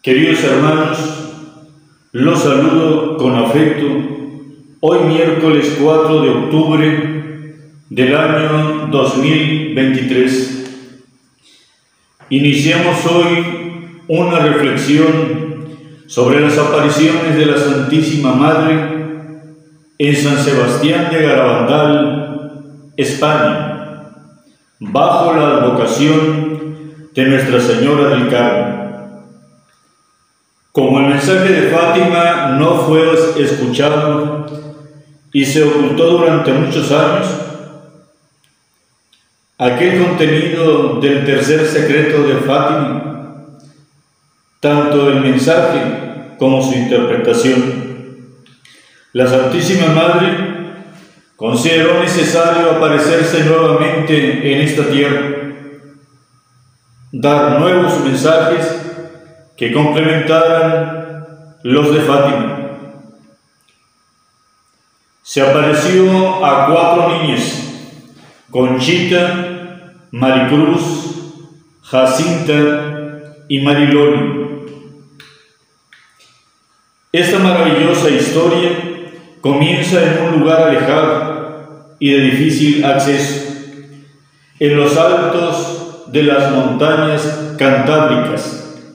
Queridos hermanos, los saludo con afecto hoy miércoles 4 de octubre del año 2023. Iniciamos hoy una reflexión sobre las apariciones de la Santísima Madre en San Sebastián de Garabandal, España, bajo la advocación de Nuestra Señora del Carmen. Como el mensaje de Fátima no fue escuchado y se ocultó durante muchos años, aquel contenido del tercer secreto de Fátima, tanto el mensaje como su interpretación, la Santísima Madre consideró necesario aparecerse nuevamente en esta tierra, dar nuevos mensajes que complementaran los de Fátima. Se apareció a 4 niñas: Conchita, Maricruz, Jacinta y Mariloli. Esta maravillosa historia comienza en un lugar alejado y de difícil acceso, en los altos de las montañas cantábricas.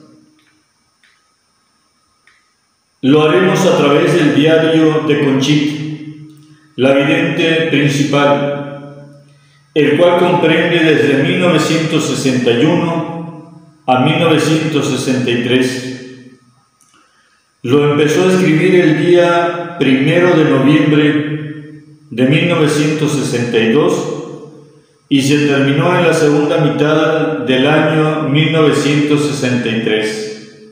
Lo haremos a través del diario de Conchita, la vidente principal, el cual comprende desde 1961 a 1963. Lo empezó a escribir el día 1 de noviembre de 1962 y se terminó en la segunda mitad del año 1963.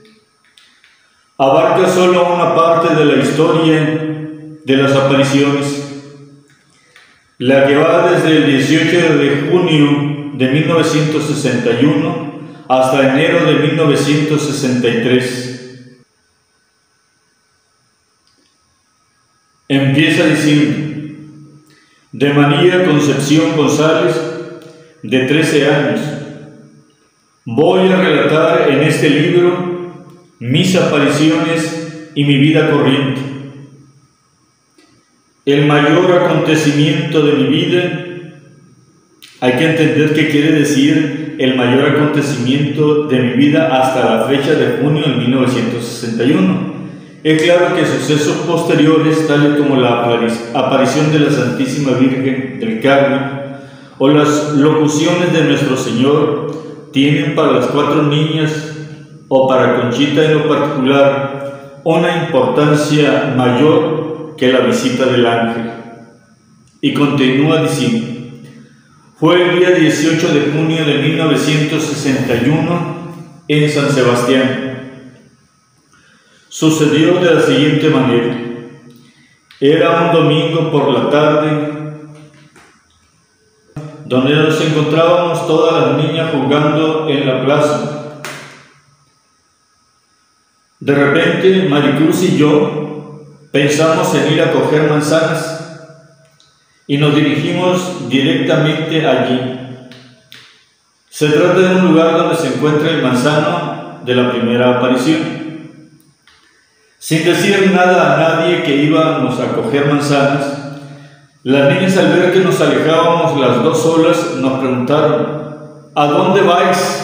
Abarca solo una parte de la historia de las apariciones, la que va desde el 18 de junio de 1961 hasta enero de 1963. Empieza diciendo: de María Concepción González, de 13 años, voy a relatar en este libro mis apariciones y mi vida corriente. El mayor acontecimiento de mi vida, hay que entender qué quiere decir el mayor acontecimiento de mi vida hasta la fecha de junio de 1961. Es claro que sucesos posteriores, tales como la aparición de la Santísima Virgen del Carmen o las locuciones de nuestro Señor, tienen para las 4 niñas o para Conchita en lo particular una importancia mayor que la visita del ángel. Y continúa diciendo: fue el día 18 de junio de 1961 en San Sebastián. Sucedió de la siguiente manera: era un domingo por la tarde, donde nos encontrábamos todas las niñas jugando en la plaza. De repente, Maricruz y yo pensamos en ir a coger manzanas y nos dirigimos directamente allí. Se trata de un lugar donde se encuentra el manzano de la primera aparición. Sin decir nada a nadie que íbamos a coger manzanas, las niñas, al ver que nos alejábamos las 2 solas, nos preguntaron: ¿a dónde vais?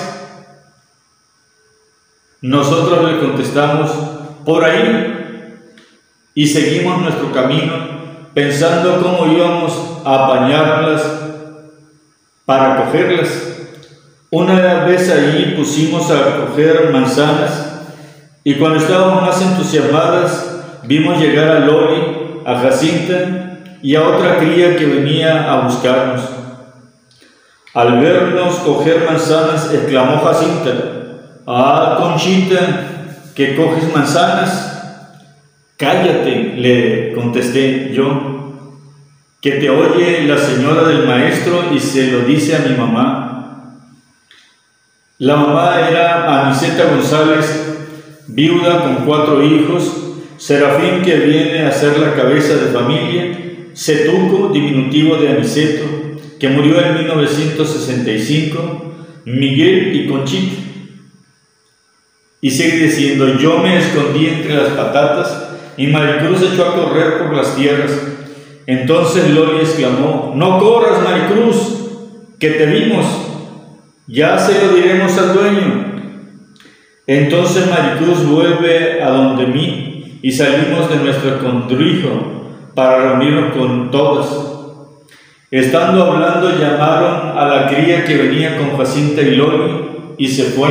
Nosotros le contestamos: por ahí, y seguimos nuestro camino pensando cómo íbamos a apañarlas para cogerlas. Una vez ahí pusimos a coger manzanas y cuando estábamos más entusiasmadas vimos llegar a Loli, a Jacinta y a otra cría que venía a buscarnos. Al vernos coger manzanas, exclamó Jacinta: «Ah, Conchita, que coges manzanas». «Cállate», le contesté yo, «que te oye la señora del maestro y se lo dice a mi mamá». La mamá era Aniceta González, viuda con 4 hijos, Serafín, que viene a ser la cabeza de familia, Cetuco, diminutivo de Aniceto, que murió en 1965, Miguel y Conchita. Y sigue diciendo: yo me escondí entre las patatas y Maricruz echó a correr por las tierras. Entonces Loli exclamó: no corras, Maricruz, que te vimos, ya se lo diremos al dueño. Entonces Maricruz vuelve a donde mí y salimos de nuestro escondrijo para reunirnos con todas. Estando hablando, llamaron a la cría que venía con Jacinta y Loli y se fue.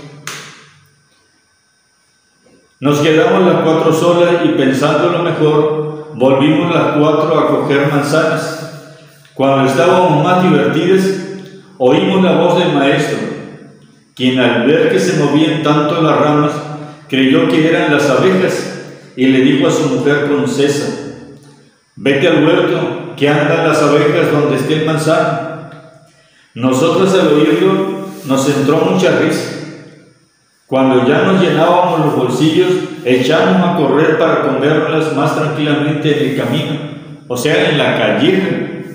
Nos quedamos las 4 solas y, pensando lo mejor, volvimos las 4 a coger manzanas. Cuando estábamos más divertidas, oímos la voz del maestro, quien, al ver que se movían tanto las ramas, creyó que eran las abejas y le dijo a su mujer Concesa: vete al huerto, que andan las abejas donde esté el manzano. Nosotros, al oírlo, nos entró mucha risa. Cuando ya nos llenábamos los bolsillos, echamos a correr para comerlas más tranquilamente en el camino, o sea, en la calleja.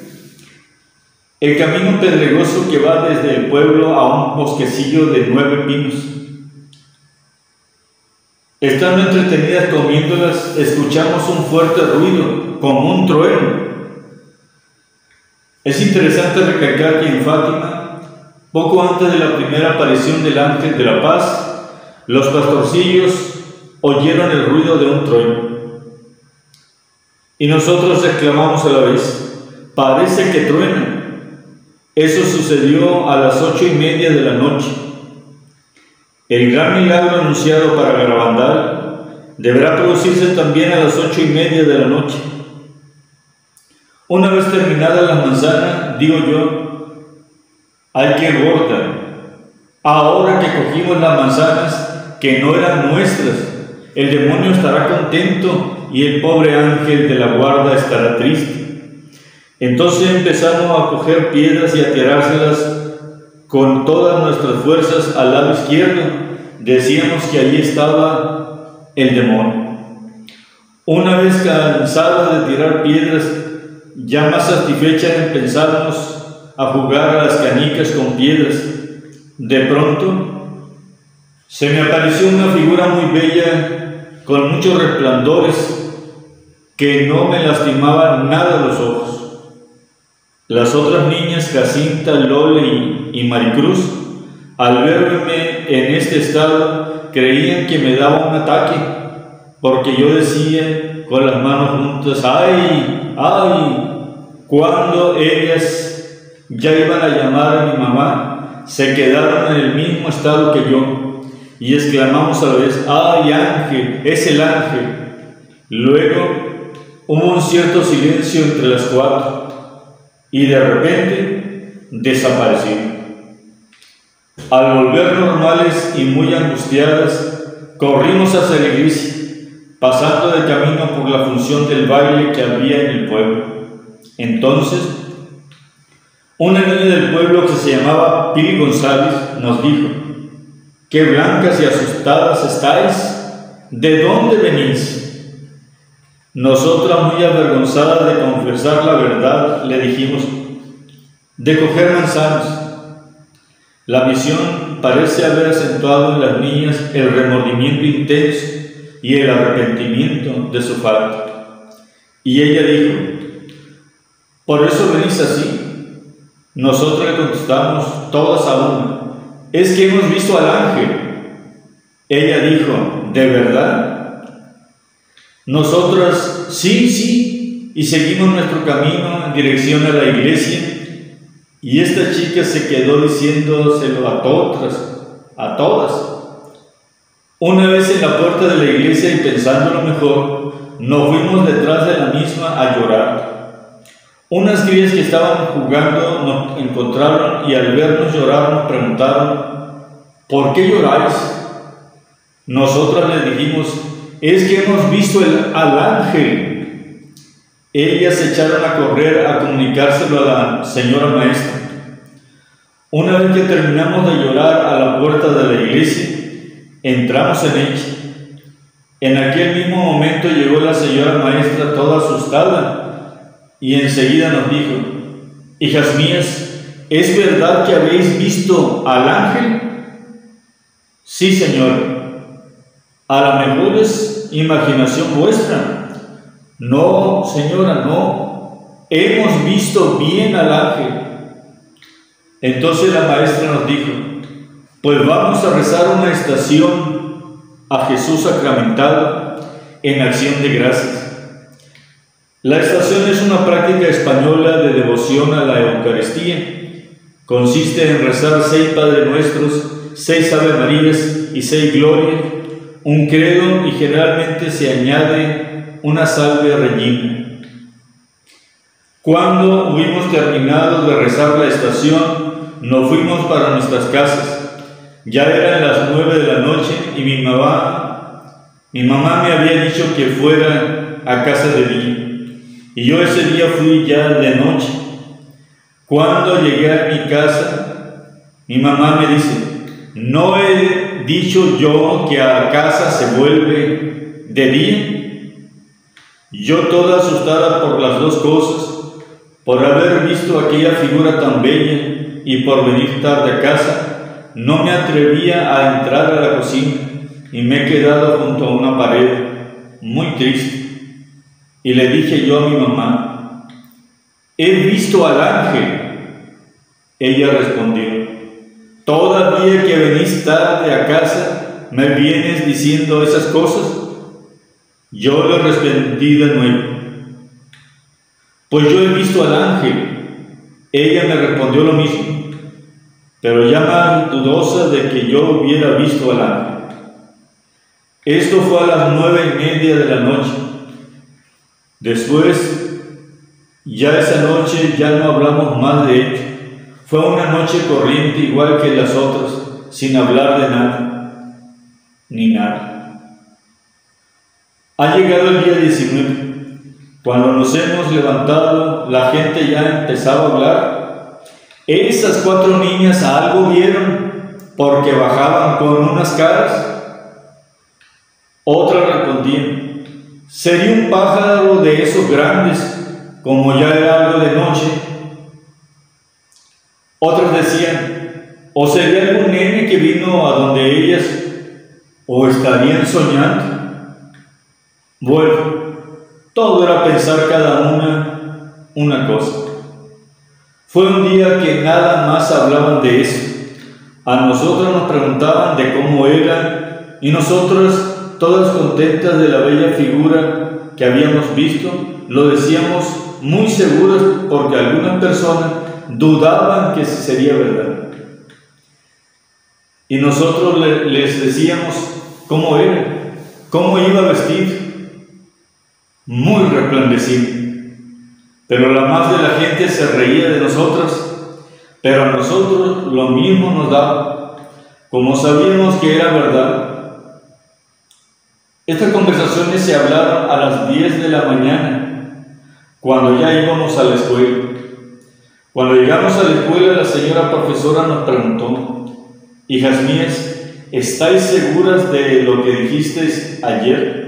El camino pedregoso que va desde el pueblo a un bosquecillo de 9 pinos. Estando entretenidas comiéndolas, escuchamos un fuerte ruido, como un trueno. Es interesante recalcar que en Fátima, poco antes de la primera aparición del ángel de la paz, los pastorcillos oyeron el ruido de un trueno. Y nosotros exclamamos a la vez: parece que truena. Eso sucedió a las 8:30 de la noche. El gran milagro anunciado para Garabandal deberá producirse también a las 8:30 de la noche. Una vez terminadas las manzanas, digo yo: ¡ay, qué gorda! Ahora que cogimos las manzanas que no eran nuestras, el demonio estará contento y el pobre ángel de la guarda estará triste. Entonces empezamos a coger piedras y a tirárselas con todas nuestras fuerzas al lado izquierdo. Decíamos que allí estaba el demonio. Una vez cansada de tirar piedras, ya más satisfecha empezamos a jugar a las canicas con piedras. De pronto se me apareció una figura muy bella, con muchos resplandores, que no me lastimaban nada los ojos. Las otras niñas, Jacinta, Loli y Maricruz, al verme en este estado, creían que me daba un ataque, porque yo decía con las manos juntas: ¡ay, ay! Cuando ellas ya iban a llamar a mi mamá, se quedaron en el mismo estado que yo, y exclamamos a la vez: ¡ay, ángel! ¡Es el ángel! Luego hubo un cierto silencio entre las 4, y de repente desaparecieron. Al volver normales y muy angustiadas, corrimos hacia la iglesia, pasando de camino por la función del baile que había en el pueblo. Entonces, una niña del pueblo que se llamaba Pili González nos dijo: ¡qué blancas y asustadas estáis! ¿De dónde venís? Nosotras, muy avergonzadas de confesar la verdad, le dijimos: de coger manzanas. La visión parece haber acentuado en las niñas el remordimiento intenso y el arrepentimiento de su falta. Y ella dijo: ¿por eso venís así? Nosotros le contestamos, todas a una: es que hemos visto al ángel. Ella dijo: ¿de verdad? Nosotras: sí, sí, y seguimos nuestro camino en dirección a la iglesia, y esta chica se quedó diciéndoselo a todas. Una vez en la puerta de la iglesia, y pensándolo mejor, nos fuimos detrás de la misma a llorar. Unas crías que estaban jugando nos encontraron y al vernos llorar nos preguntaron: ¿por qué lloráis? Nosotras les dijimos: es que hemos visto al ángel. Ellas se echaron a correr a comunicárselo a la señora maestra. Una vez que terminamos de llorar a la puerta de la iglesia, entramos en ella. En aquel mismo momento llegó la señora maestra toda asustada y enseguida nos dijo: hijas mías, ¿es verdad que habéis visto al ángel? Sí, señor. A la mejor es imaginación vuestra. No, señora, no. Hemos visto bien al ángel. Entonces la maestra nos dijo: pues vamos a rezar una estación a Jesús sacramentado en acción de gracias. La estación es una práctica española de devoción a la Eucaristía. Consiste en rezar 6 Padre Nuestros, 6 Ave Marías y 6 Glorias, un credo, y generalmente se añade una Salve Regina. Cuando hubimos terminado de rezar la estación, nos fuimos para nuestras casas. Ya eran las 9 de la noche y mi mamá me había dicho que fuera a casa de día. Y yo ese día fui ya de noche. Cuando llegué a mi casa, mi mamá me dice: ¿no he dicho yo que a casa se vuelve de día? Yo, toda asustada por las dos cosas, por haber visto aquella figura tan bella y por venir tarde a casa, no me atrevía a entrar a la cocina y me he quedado junto a una pared, muy triste. Y le dije yo a mi mamá: he visto al ángel. Ella respondió: ¿todavía que venís tarde a casa me vienes diciendo esas cosas? Yo le respondí de nuevo: pues yo he visto al ángel. Ella me respondió lo mismo, pero ya más dudosa de que yo hubiera visto al ángel. Esto fue a las 9:30 de la noche. Después, ya esa noche ya no hablamos más de ello. Fue una noche corriente igual que las otras, sin hablar de nada, ni nada. Ha llegado el día 19. Cuando nos hemos levantado, la gente ya empezaba a hablar. Esas 4 niñas algo vieron, porque bajaban con unas caras. Otras respondían: sería un pájaro de esos grandes, como ya era algo de noche. Otros decían: o sería algún nene que vino a donde ellas, o estarían soñando. Bueno, todo era pensar cada una cosa. Fue un día que nada más hablaban de eso. A nosotros nos preguntaban de cómo era, y nosotras, todas contentas de la bella figura que habíamos visto, lo decíamos muy seguras, porque algunas personas dudaban que sería verdad. Y nosotros les decíamos cómo era, cómo iba vestido, muy resplandeciente. Pero la más de la gente se reía de nosotras, pero a nosotros lo mismo nos daba, como sabíamos que era verdad. Estas conversaciones se hablaron a las 10 de la mañana, cuando ya íbamos a la escuela. Cuando llegamos a la escuela, la señora profesora nos preguntó: hijas mías, ¿estáis seguras de lo que dijisteis ayer?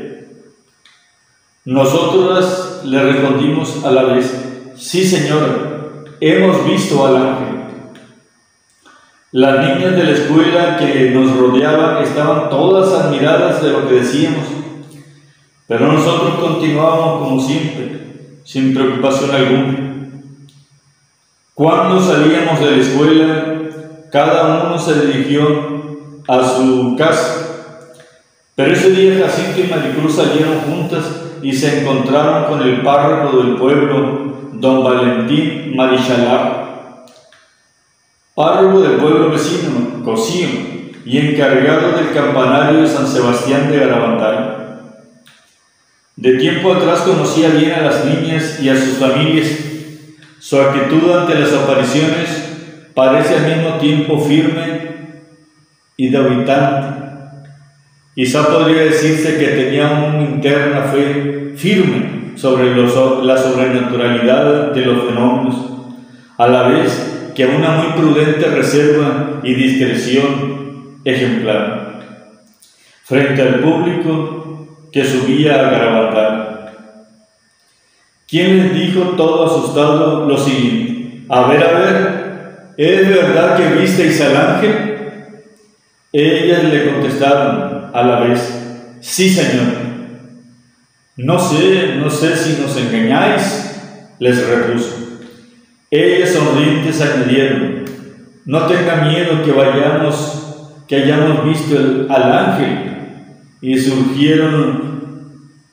Nosotras le respondimos a la vez: sí, señora, hemos visto al ángel. Las niñas de la escuela que nos rodeaban estaban todas admiradas de lo que decíamos, pero nosotros continuábamos como siempre, sin preocupación alguna. Cuando salíamos de la escuela, cada uno se dirigió a su casa, pero ese día Jacinto y Maricruz salieron juntas y se encontraron con el párroco del pueblo, don Valentín Marichalar, párroco del pueblo vecino, Cocío, y encargado del campanario de San Sebastián de Garabandal. De tiempo atrás conocía bien a las niñas y a sus familias. Su actitud ante las apariciones parece al mismo tiempo firme y debutante. Quizá podría decirse que tenía una interna fe firme sobre la sobrenaturalidad de los fenómenos, a la vez que una muy prudente reserva y discreción ejemplar frente al público que subía a Garabandal. ¿Quién les dijo todo asustado lo siguiente? A ver, ¿es verdad que visteis al ángel? Ellas le contestaron a la vez: Sí, Señor. No sé si nos engañáis, les repuso. Ellas sonrientes añadieron: no tenga miedo que hayamos visto al ángel. Y surgieron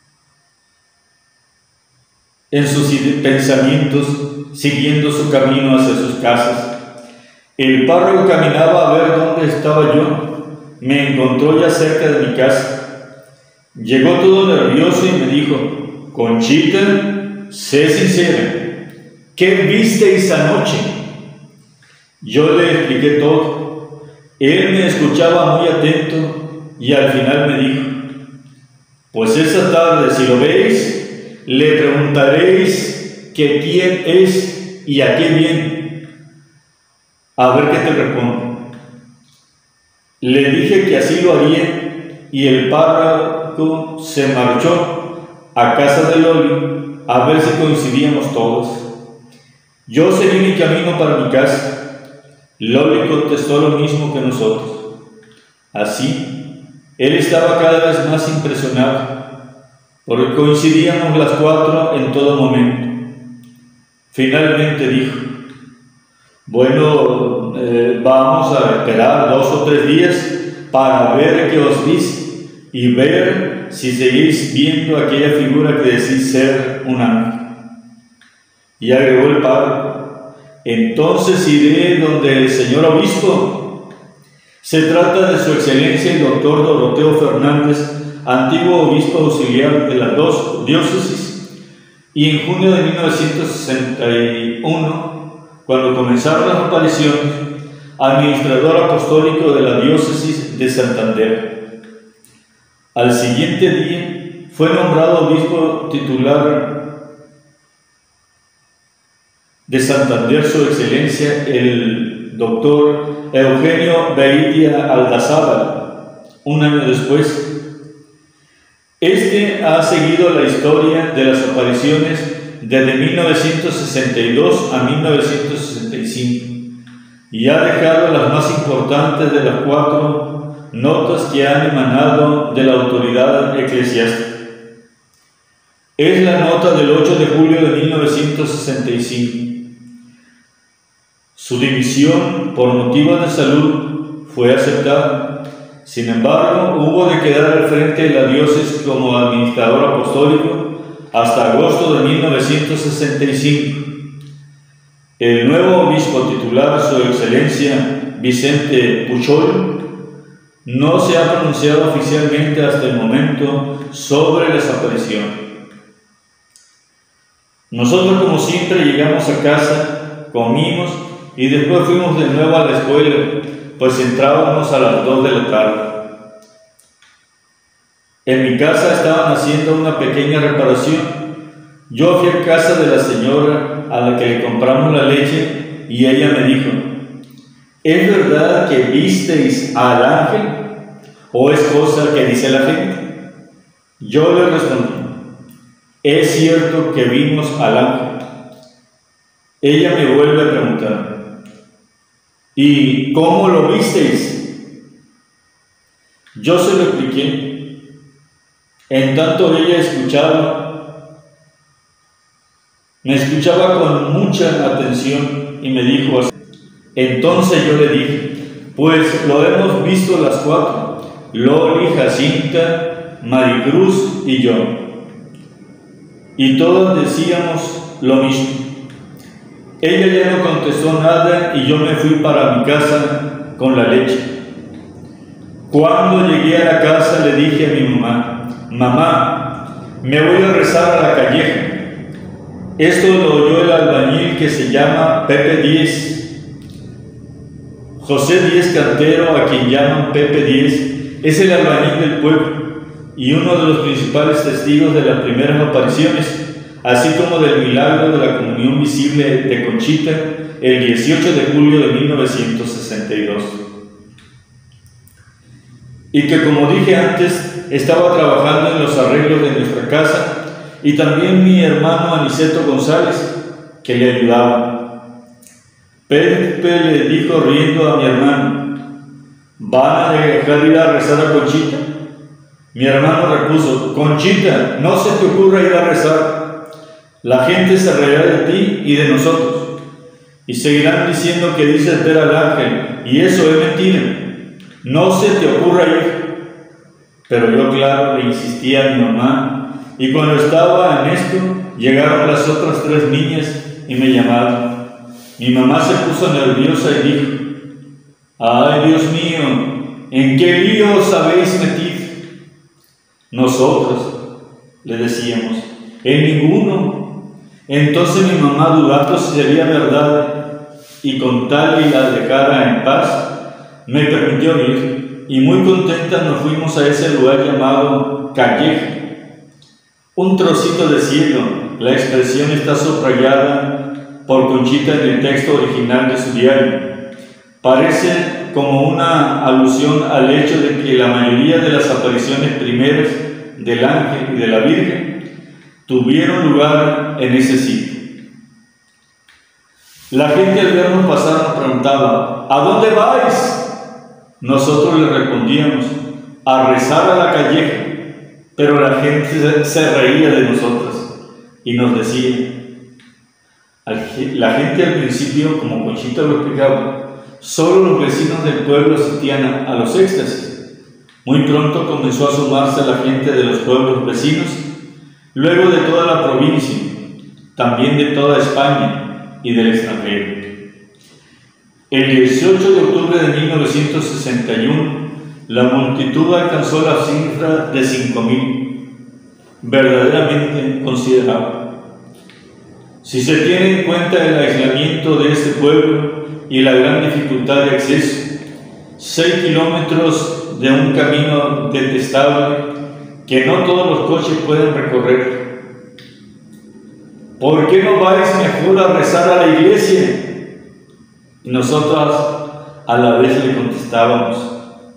en sus pensamientos, siguiendo su camino hacia sus casas. El párroco caminaba a ver dónde estaba yo. Me encontró ya cerca de mi casa. Llegó todo nervioso y me dijo: Conchita, sé sincera, ¿qué visteis anoche? Yo le expliqué todo. Él me escuchaba muy atento y al final me dijo: pues esa tarde, si lo veis, le preguntaréis que quién es y a qué viene. A ver qué te respondo. Le dije que así lo haría y el párroco se marchó a casa de Loli a ver si coincidíamos todos. Yo seguí mi camino para mi casa. Loli contestó lo mismo que nosotros. Así, él estaba cada vez más impresionado, porque coincidíamos las cuatro en todo momento. Finalmente dijo: bueno, vamos a esperar 2 o 3 días para ver qué os dice y ver si seguís viendo aquella figura que decís ser un ángel. Y agregó el párroco: entonces iré donde el señor obispo. Se trata de su excelencia el doctor Doroteo Fernández, antiguo obispo auxiliar de las 2 diócesis, y en junio de 1961, cuando comenzaron las apariciones, administrador apostólico de la diócesis de Santander. Al siguiente día fue nombrado obispo titular de Santander su excelencia el doctor Eugenio Beitia Aldazábal. Un año después, este ha seguido la historia de las apariciones desde 1962 a 1965 y ha dejado las más importantes de las 4 notas que han emanado de la autoridad eclesiástica. Es la nota del 8 de julio de 1965. Su dimisión por motivos de salud fue aceptada. Sin embargo, hubo de quedar al frente de la diócesis como administrador apostólico hasta agosto de 1965. El nuevo obispo titular, su excelencia Vicente Puchol, no se ha pronunciado oficialmente hasta el momento sobre la desaparición. Nosotros, como siempre, llegamos a casa, comimos y después fuimos de nuevo a la escuela, pues entrábamos a las 2 de la tarde. En mi casa estaban haciendo una pequeña reparación. Yo fui a casa de la señora a la que le compramos la leche y ella me dijo: ¿es verdad que visteis al ángel o es cosa que dice la gente? Yo le respondí: es cierto que vimos al ángel. Ella me vuelve a preguntar: ¿y cómo lo visteis? Yo se lo expliqué. En tanto ella me escuchaba con mucha atención y me dijo así. Entonces yo le dije: pues lo hemos visto las 4, Loli, Jacinta, Maricruz y yo. Y todas decíamos lo mismo. Ella ya no contestó nada y yo me fui para mi casa con la leche. Cuando llegué a la casa le dije a mi mamá: mamá, me voy a rezar a la calleja. Esto lo oyó el albañil que se llama Pepe Díez. José Díez Cantero, a quien llaman Pepe Díez, es el albañil del pueblo y uno de los principales testigos de las primeras apariciones, así como del milagro de la comunión visible de Conchita el 18 de julio de 1962. Y que, como dije antes, estaba trabajando en los arreglos de nuestra casa, y también mi hermano Aniceto González, que le ayudaba. Pepe le dijo riendo a mi hermano: ¿van a dejar ir a rezar a Conchita? Mi hermano repuso: Conchita, no se te ocurra ir a rezar. La gente se reirá de ti y de nosotros, y seguirán diciendo que dices ver al ángel, y eso es mentira. No se te ocurra ir. Pero yo, claro, le insistía a mi mamá, y cuando estaba en esto, llegaron las otras 3 niñas y me llamaron. Mi mamá se puso nerviosa y dijo: ¡ay, Dios mío! ¿En qué lío os habéis metido? Nosotros, le decíamos, en ninguno. Entonces mi mamá, dudando si sería verdad, y con tal y la dejara en paz, me permitió ir, y muy contenta nos fuimos a ese lugar llamado Calleja, un trocito de cielo. La expresión está subrayada por Conchita en el texto original de su diario. Parece como una alusión al hecho de que la mayoría de las apariciones primeras del ángel y de la Virgen tuvieron lugar en ese sitio. La gente al vernos pasar nos preguntaba: ¿a dónde vais? Nosotros le respondíamos: a rezar a la Calleja. Pero la gente se reía de nosotros y nos decía, la gente al principio, como Conchita lo explicaba, solo los vecinos del pueblo asistían a los éxtasis. Muy pronto comenzó a sumarse la gente de los pueblos vecinos, luego de toda la provincia, también de toda España y del extranjero. El 18 de octubre de 1961, la multitud alcanzó la cifra de 5.000, verdaderamente considerable. Si se tiene en cuenta el aislamiento de este pueblo y la gran dificultad de acceso, 6 kilómetros de un camino detestable que no todos los coches pueden recorrer. ¿Por qué no vais mejor a rezar a la iglesia? Y nosotras a la vez le contestábamos: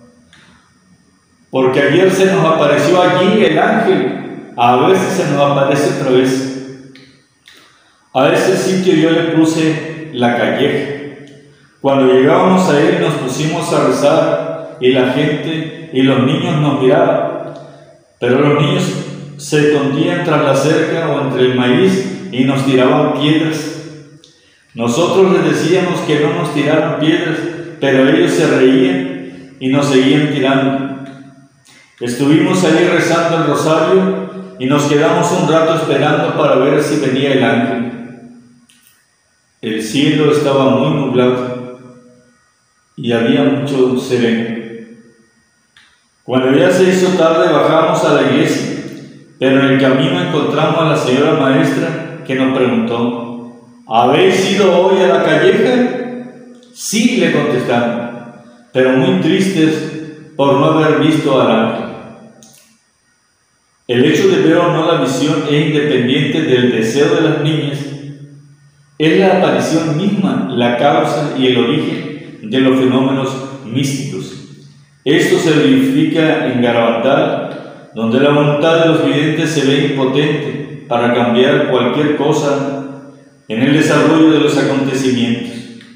porque ayer se nos apareció allí el ángel, a veces se nos aparece otra vez. A ese sitio yo le puse la Calleja. Cuando llegábamos a él nos pusimos a rezar, y la gente y los niños nos miraban, pero los niños se escondían tras la cerca o entre el maíz y nos tiraban piedras. Nosotros les decíamos que no nos tiraran piedras, pero ellos se reían y nos seguían tirando. Estuvimos ahí rezando el rosario y nos quedamos un rato esperando para ver si venía el ángel. El cielo estaba muy nublado y había mucho sereno. Cuando ya se hizo tarde bajamos a la iglesia, pero en el camino encontramos a la señora maestra, que nos preguntó: ¿habéis ido hoy a la Calleja? Sí, le contestamos, pero muy tristes por no haber visto al ángel. El hecho de ver o no la visión es independiente del deseo de las niñas. Es la aparición misma la causa y el origen de los fenómenos místicos. Esto se verifica en Garabandal, donde la voluntad de los videntes se ve impotente para cambiar cualquier cosa en el desarrollo de los acontecimientos.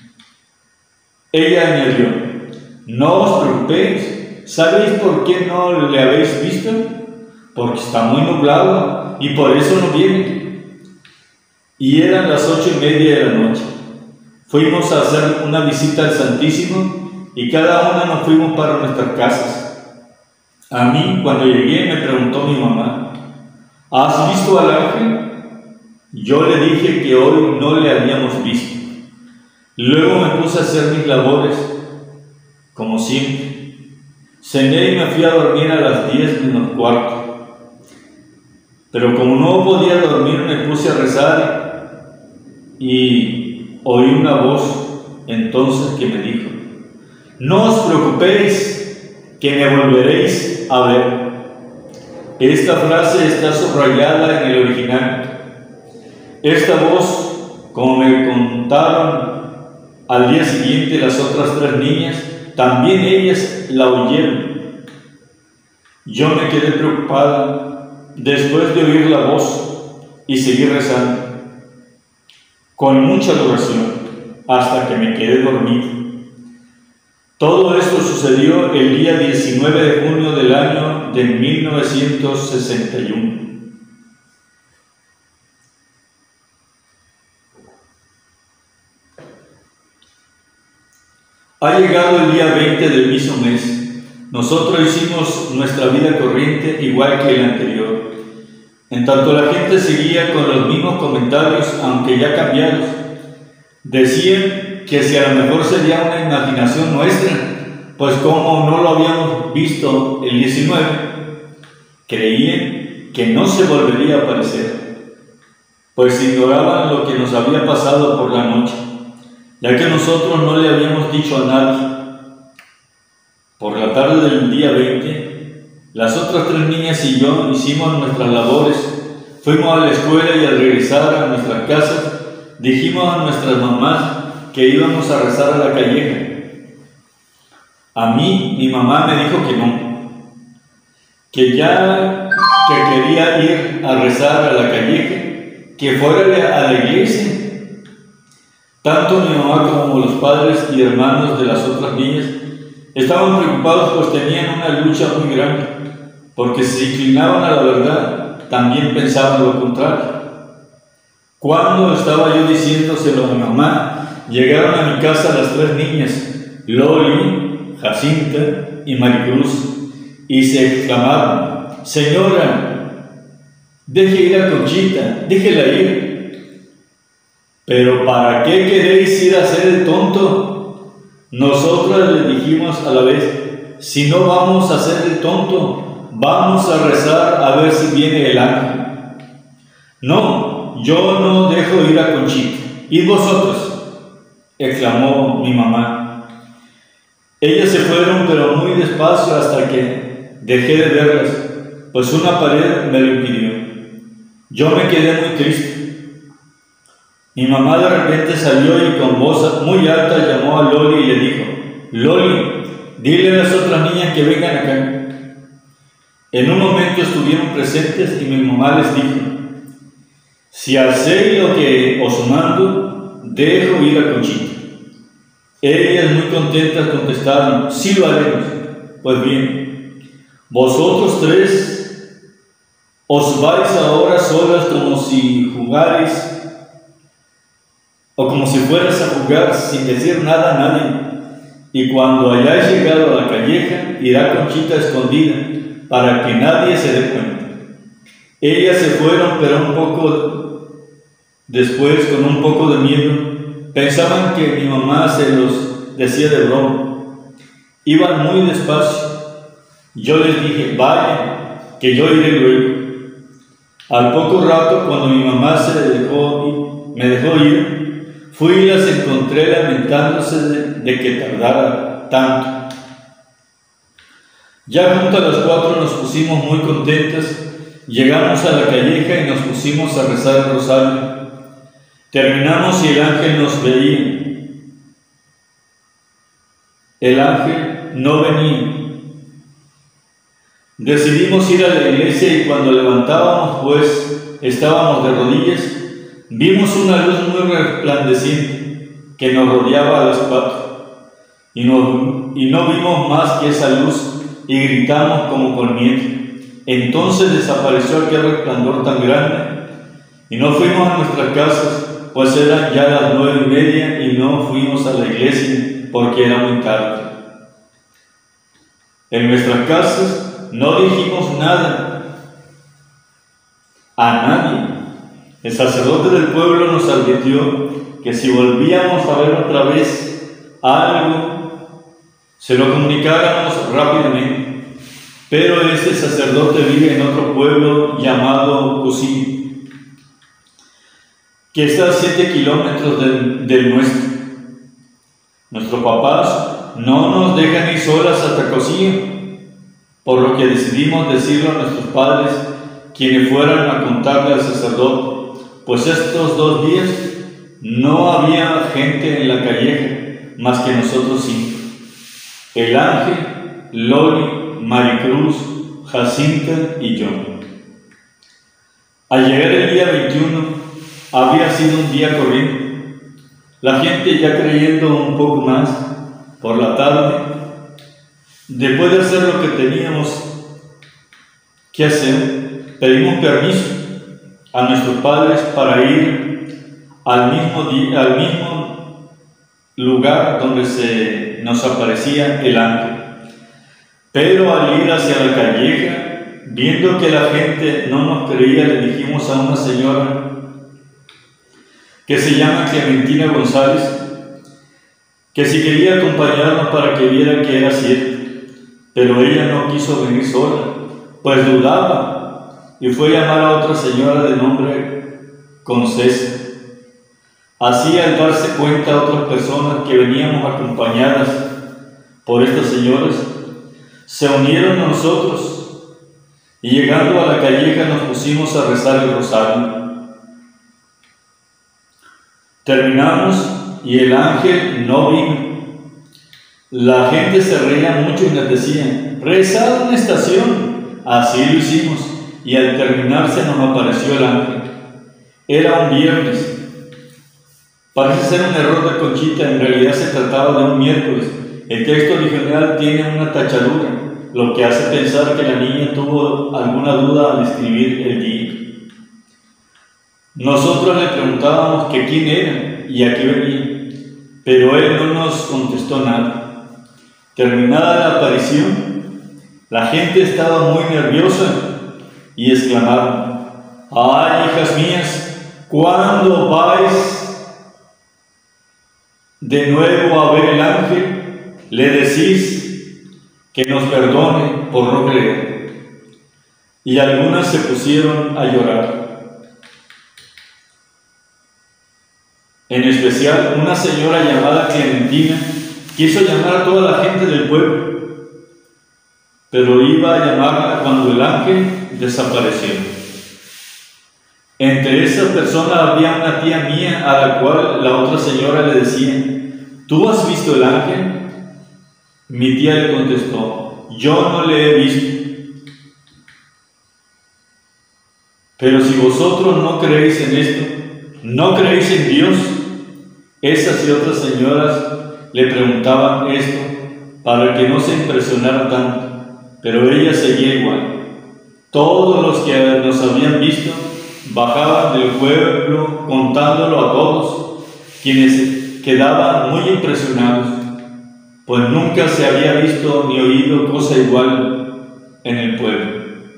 Ella añadió: no os preocupéis, ¿sabéis por qué no le habéis visto? Porque está muy nublado y por eso no viene. Y eran las 8:30 de la noche. Fuimos a hacer una visita al Santísimo y cada una nos fuimos para nuestras casas. A mí, cuando llegué, me preguntó mi mamá: ¿has visto al ángel? Yo le dije que hoy no le habíamos visto. Luego me puse a hacer mis labores, como siempre. Cené y me fui a dormir a las 10:45. Pero como no podía dormir, me puse a rezar y oí una voz entonces que me dijo: no os preocupéis, que me volveréis a ver. Esta frase está subrayada en el original. Esta voz, como me contaron al día siguiente las otras 3 niñas, también ellas la oyeron. Yo me quedé preocupada después de oír la voz y seguí rezando con mucha duración hasta que me quedé dormido. Todo esto sucedió el día 19 de junio del año de 1961. Ha llegado el día 20 del mismo mes. Nosotros hicimos nuestra vida corriente igual que el anterior. En tanto la gente seguía con los mismos comentarios, aunque ya cambiados. Decían que si a lo mejor sería una imaginación nuestra, pues como no lo habíamos visto el 19, creían que no se volvería a aparecer, pues ignoraban lo que nos había pasado por la noche, ya que nosotros no le habíamos dicho a nadie. Por la tarde del día 20, las otras 3 niñas y yo hicimos nuestras labores, fuimos a la escuela y al regresar a nuestras casas, dijimos a nuestras mamás que íbamos a rezar a la calleja. A mí, mi mamá me dijo que no, que ya que quería ir a rezar a la calleja, que fuera a la iglesia. Tanto mi mamá como los padres y hermanos de las otras niñas estaban preocupados, pues tenían una lucha muy grande, porque si se inclinaban a la verdad, también pensaban lo contrario. Cuando estaba yo diciéndoselo a mi mamá, llegaron a mi casa las 3 niñas, Loli, Jacinta y Maricruz, y se exclamaron: «Señora, deje ir a Conchita, déjela ir». «¿Pero para qué queréis ir a hacer el tonto?». Nosotras le dijimos a la vez: «Si no vamos a hacer el tonto, vamos a rezar a ver si viene el ángel». «No, yo no dejo ir a Conchita. ¿Y vosotros?», exclamó mi mamá. Ellas se fueron, pero muy despacio, hasta que dejé de verlas, pues una pared me lo impidió. Yo me quedé muy triste. Mi mamá de repente salió y con voz muy alta llamó a Loli y le dijo: «Loli, dile a las otras niñas que vengan acá». En un momento estuvieron presentes y mi mamá les dijo: «Si hacéis lo que os mando, dejo ir a Conchita». Ellas muy contentas contestaron: «Sí lo haremos». «Pues bien, vosotros 3 os vais ahora solas como si jugarais, o como si fueras a jugar sin decir nada a nadie, y cuando hayáis llegado a la calleja, irá Conchita escondida, para que nadie se dé cuenta». Ellas se fueron, pero un poco después, con un poco de miedo, pensaban que mi mamá se los decía de broma. Iban muy despacio. Yo les dije: «Vayan, que yo iré luego». Al poco rato, cuando mi mamá me dejó ir, fui y las encontré lamentándose de que tardara tanto. Ya junto a las 4 nos pusimos muy contentas. Llegamos a la calleja y nos pusimos a rezar el rosario. Terminamos y el ángel nos veía. El ángel no venía. Decidimos ir a la iglesia y cuando levantábamos, pues estábamos de rodillas, vimos una luz muy resplandeciente que nos rodeaba a las 4 y no vimos más que esa luz y gritamos como con miedo. Entonces desapareció aquel resplandor tan grande y no fuimos a nuestras casas, pues eran ya las 9:30 y no fuimos a la iglesia porque era muy tarde. En nuestras casas no dijimos nada a nadie. El sacerdote del pueblo nos advirtió que si volvíamos a ver otra vez algo, se lo comunicáramos rápidamente. Pero este sacerdote vive en otro pueblo llamado Cosí, que está a 7 kilómetros del nuestro. Nuestros papás no nos dejan ir solas hasta Cosí, por lo que decidimos decirlo a nuestros padres, quienes fueran a contarle al sacerdote, pues estos 2 días no había gente en la calleja más que nosotros 5. El ángel, Loli, Maricruz, Jacinta y yo. Al llegar el día 21, había sido un día corriente. La gente, ya creyendo un poco más, por la tarde, después de hacer lo que teníamos que hacer, pedimos permiso a nuestros padres para ir al mismo lugar donde se nos aparecía el ángel. Pero al ir hacia la calleja, viendo que la gente no nos creía, le dijimos a una señora que se llama Clementina González que si quería acompañarnos para que viera que era cierto, pero ella no quiso venir sola, pues dudaba, y fue a llamar a otra señora de nombre Concesa. Así, al darse cuenta otras personas que veníamos acompañadas por estas señoras, se unieron a nosotros y llegando a la calleja nos pusimos a rezar el rosario. Terminamos y el ángel no vino. La gente se reía mucho y nos decía: rezad en la estación. Así lo hicimos y al terminar se nos apareció el ángel. Era un viernes. Parece ser un error de Conchita, en realidad se trataba de un miércoles. El texto original tiene una tachadura, lo que hace pensar que la niña tuvo alguna duda al escribir el día. Nosotros le preguntábamos que quién era y a qué venía, pero él no nos contestó nada. Terminada la aparición, la gente estaba muy nerviosa y exclamaron: ¡ay, hijas mías! ¿Cuándo vais de nuevo a ver el ángel? Le decís que nos perdone por no creer. Y algunas se pusieron a llorar. En especial, una señora llamada Clementina quiso llamar a toda la gente del pueblo, pero iba a llamarla cuando el ángel desapareció. Entre esas personas había una tía mía a la cual la otra señora le decía: ¿tú has visto el ángel? Mi tía le contestó: yo no le he visto. Pero si vosotros no creéis en esto, ¿no creéis en Dios? Esas y otras señoras le preguntaban esto para que no se impresionara tanto, pero ella seguía igual. Todos los que nos habían visto bajaban del pueblo contándolo a todos, quienes quedaban muy impresionados, pues nunca se había visto ni oído cosa igual en el pueblo.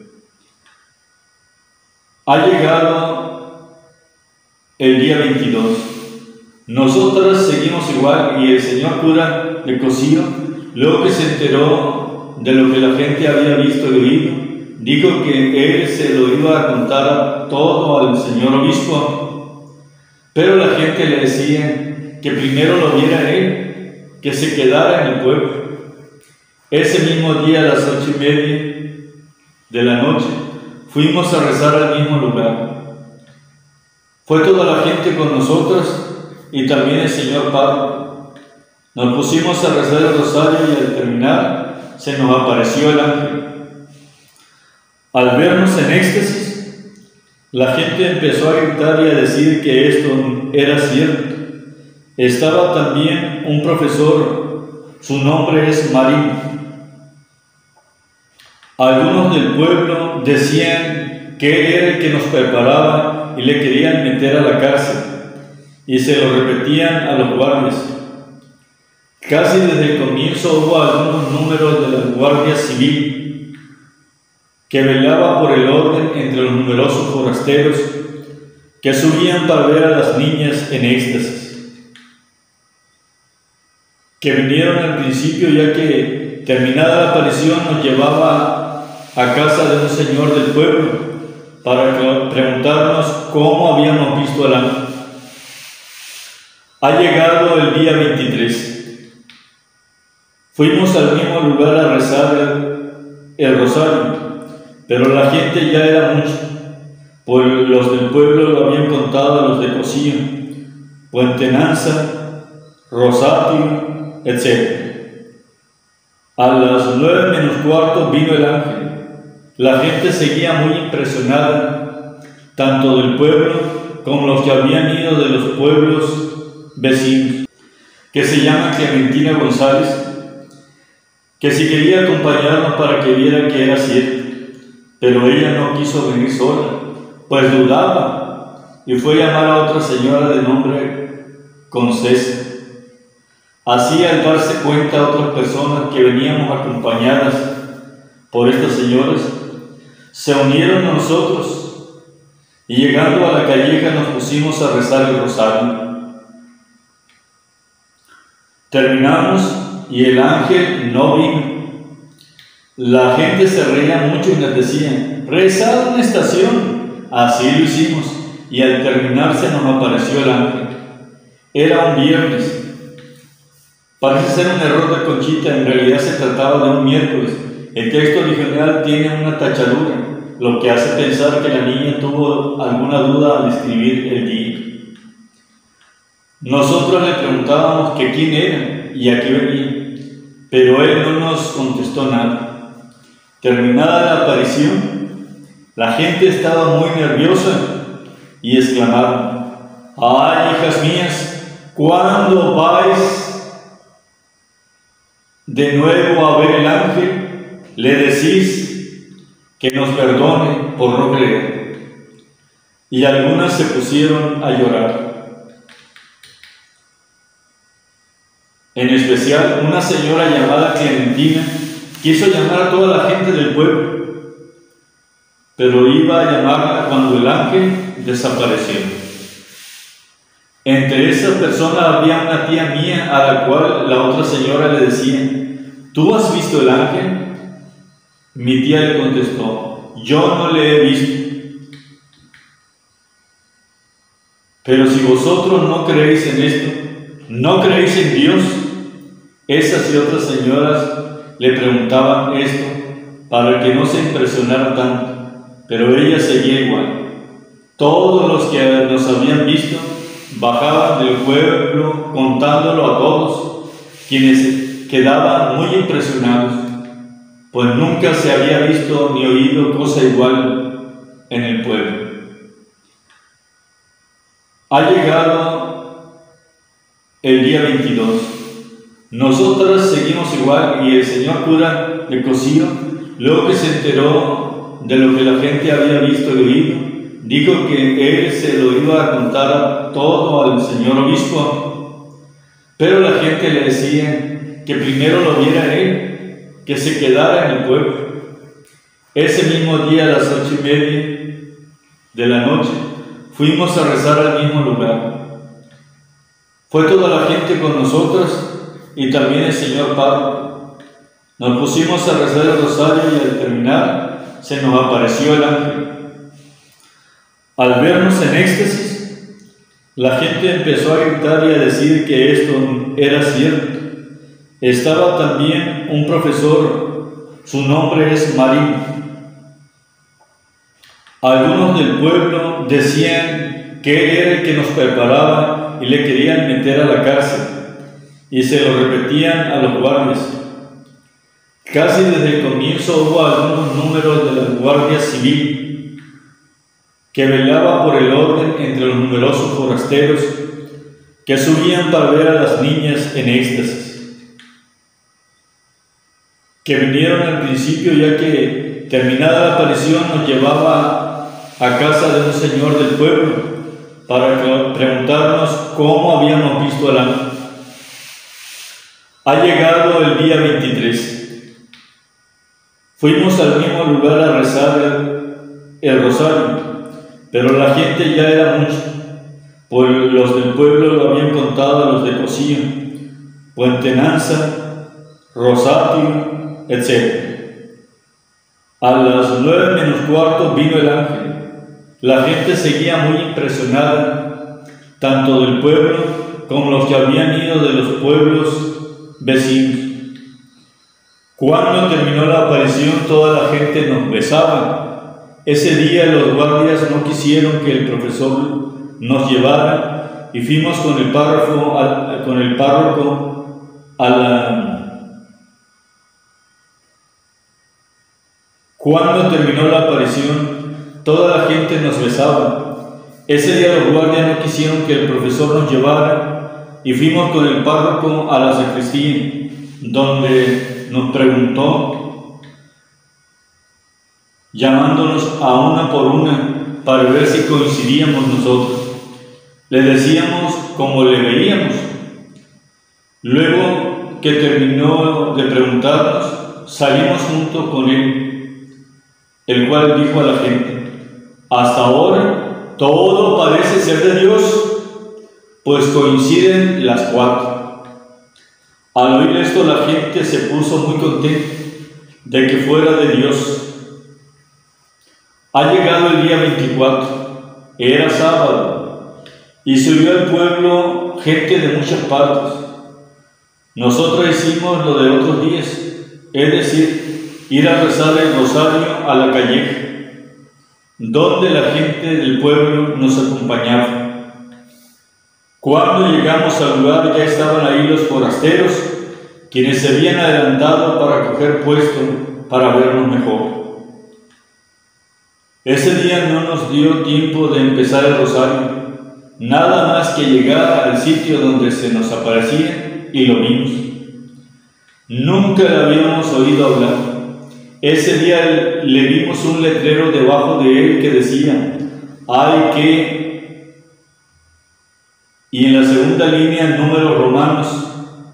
Ha llegado el día 22. Nosotras seguimos igual y el señor cura de Cocío, luego que se enteró de lo que la gente había visto y oído, dijo que él se lo iba a contar todo al señor obispo, pero la gente le decía que primero lo viera él, que se quedara en el pueblo. Ese mismo día, a las 8:30 de la noche, fuimos a rezar al mismo lugar. Fue toda la gente con nosotras y también el señor Pablo. Nos pusimos a rezar el rosario y al terminar se nos apareció el ángel. Al vernos en éxtasis, la gente empezó a gritar y a decir que esto era cierto. Estaba también un profesor, su nombre es Marín. Algunos del pueblo decían que él era el que nos preparaba y le querían meter a la cárcel, y se lo repetían a los guardias. Casi desde el comienzo hubo algunos números de la Guardia Civil que velaba por el orden entre los numerosos forasteros que subían para ver a las niñas en éxtasis, que vinieron al principio, ya que terminada la aparición nos llevaba a casa de un señor del pueblo para preguntarnos cómo habíamos visto al ángel. Ha llegado el día 23. Fuimos al mismo lugar a rezar el rosario, pero la gente ya era mucha, pues los del pueblo lo habían contado a los de Cocío, Puentenanza, Rosatio, etc. A las 9:45 vino el ángel. La gente seguía muy impresionada, tanto del pueblo como los que habían ido de los pueblos vecinos. que se llama Clementina González, que si quería acompañarnos para que viera que era cierto, pero ella no quiso venir sola, pues dudaba, y fue a llamar a otra señora de nombre Concesa. Así, al darse cuenta otras personas que veníamos acompañadas por estas señoras, se unieron a nosotros, y llegando a la calleja nos pusimos a rezar el rosario. Terminamos y el ángel no vino. La gente se reía mucho y nos decía: rezad una estación. Así lo hicimos, y al terminar se nos apareció el ángel. Era un viernes. Parece ser un error de Conchita, en realidad se trataba de un miércoles. El texto original tiene una tachadura, lo que hace pensar que la niña tuvo alguna duda al escribir el día. Nosotros le preguntábamos que quién era y a qué venía, pero él no nos contestó nada. Terminada la aparición, la gente estaba muy nerviosa y exclamaron: ¡ay, hijas mías! ¿Cuándo vais de nuevo a ver el ángel? Le decís que nos perdone por no creer. Y algunas se pusieron a llorar. En especial, una señora llamada Clementina quiso llamar a toda la gente del pueblo, pero iba a llamarla cuando el ángel desapareció. Entre esas personas había una tía mía a la cual la otra señora le decía: ¿tú has visto el ángel? Mi tía le contestó: yo no le he visto. Pero si vosotros no creéis en esto, ¿no creéis en Dios? Esas y otras señoras le preguntaban esto para que no se impresionara tanto, pero ella seguía igual. Todos los que nos habían visto bajaban del pueblo contándolo a todos, quienes quedaban muy impresionados, pues nunca se había visto ni oído cosa igual en el pueblo. Ha llegado el día 22. Nosotras seguimos igual, y el señor cura de Cocío, luego que se enteró de lo que la gente había visto y oído, dijo que él se lo iba a contar todo al señor obispo, pero la gente le decía que primero lo viera él, que se quedara en el pueblo. Ese mismo día, a las 8:30 de la noche, fuimos a rezar al mismo lugar. Fue toda la gente con nosotras y también el señor párroco. Nos pusimos a rezar el rosario y al terminar se nos apareció el ángel. Al vernos en éxtasis, la gente empezó a gritar y a decir que esto era cierto. Estaba también un profesor, su nombre es Marín. Algunos del pueblo decían que él era el que nos preparaba y le querían meter a la cárcel, y se lo repetían a los guardias. Casi desde el comienzo hubo algunos números de la Guardia Civil que velaba por el orden entre los numerosos forasteros que subían para ver a las niñas en éxtasis, que vinieron al principio, ya que terminada la aparición nos llevaba a casa de un señor del pueblo para preguntarnos cómo habíamos visto al ángel. Ha llegado el día 23. Fuimos al mismo lugar a rezar el rosario, pero la gente ya era mucha, pues los del pueblo lo habían contado a los de Cocío, Puentenanza, Rosatio, etc. A las 9:45 vino el ángel. La gente seguía muy impresionada, tanto del pueblo como los que habían ido de los pueblos vecinos. Cuando terminó la aparición, toda la gente nos besaba. Ese día los guardias no quisieron que el profesor nos llevara y fuimos con el párroco a la... Cuando terminó la aparición, toda la gente nos besaba. Ese día los guardias no quisieron que el profesor nos llevara y fuimos con el párroco a la sacristía, donde nos preguntó, llamándonos a una por una para ver si coincidíamos nosotros. Le decíamos como le veíamos. Luego que terminó de preguntarnos, salimos junto con él, el cual dijo a la gente: hasta ahora todo parece ser de Dios, pues coinciden las cuatro. Al oír esto, la gente se puso muy contenta de que fuera de Dios. Ha llegado el día 24, era sábado, y se unió al pueblo gente de muchas partes. Nosotros hicimos lo de otros días, es decir, ir a rezar el rosario a la calleja, donde la gente del pueblo nos acompañaba. Cuando llegamos al lugar, ya estaban ahí los forasteros, quienes se habían adelantado para coger puesto para vernos mejor. Ese día no nos dio tiempo de empezar el rosario, nada más que llegar al sitio donde se nos aparecía y lo vimos. Nunca le habíamos oído hablar. Ese día le vimos un letrero debajo de él que decía: hay que... Y en la segunda línea, números romanos.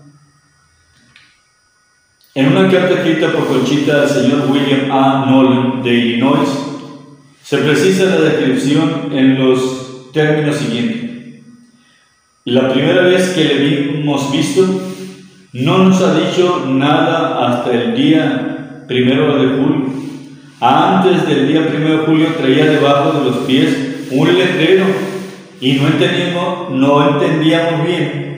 En una carta escrita por Conchita al señor William A. Nolan de Illinois, se precisa la descripción en los términos siguientes. La primera vez que le hemos visto, no nos ha dicho nada hasta el día 1 de julio. Antes del día 1 de julio traía debajo de los pies un letrero y no entendíamos bien.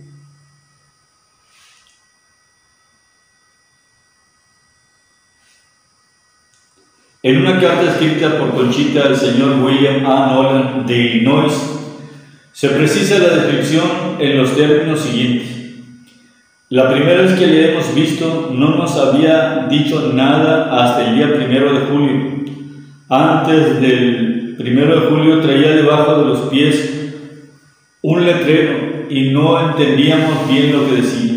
En una carta escrita por Conchita al señor William A. Nolan de Illinois, se precisa la descripción en los términos siguientes. La primera vez que le hemos visto, no nos había dicho nada hasta el día 1 de julio. Antes del 1 de julio traía debajo de los pies un letrero y no entendíamos bien lo que decía.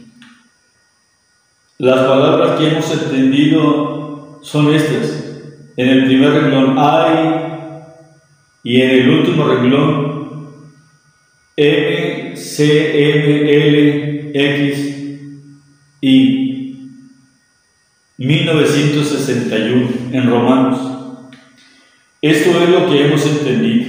Las palabras que hemos entendido son estas. En el primer renglón hay, y en el último renglón M, C, M, L, X, Y. 1961 en Romanos. Esto es lo que hemos entendido.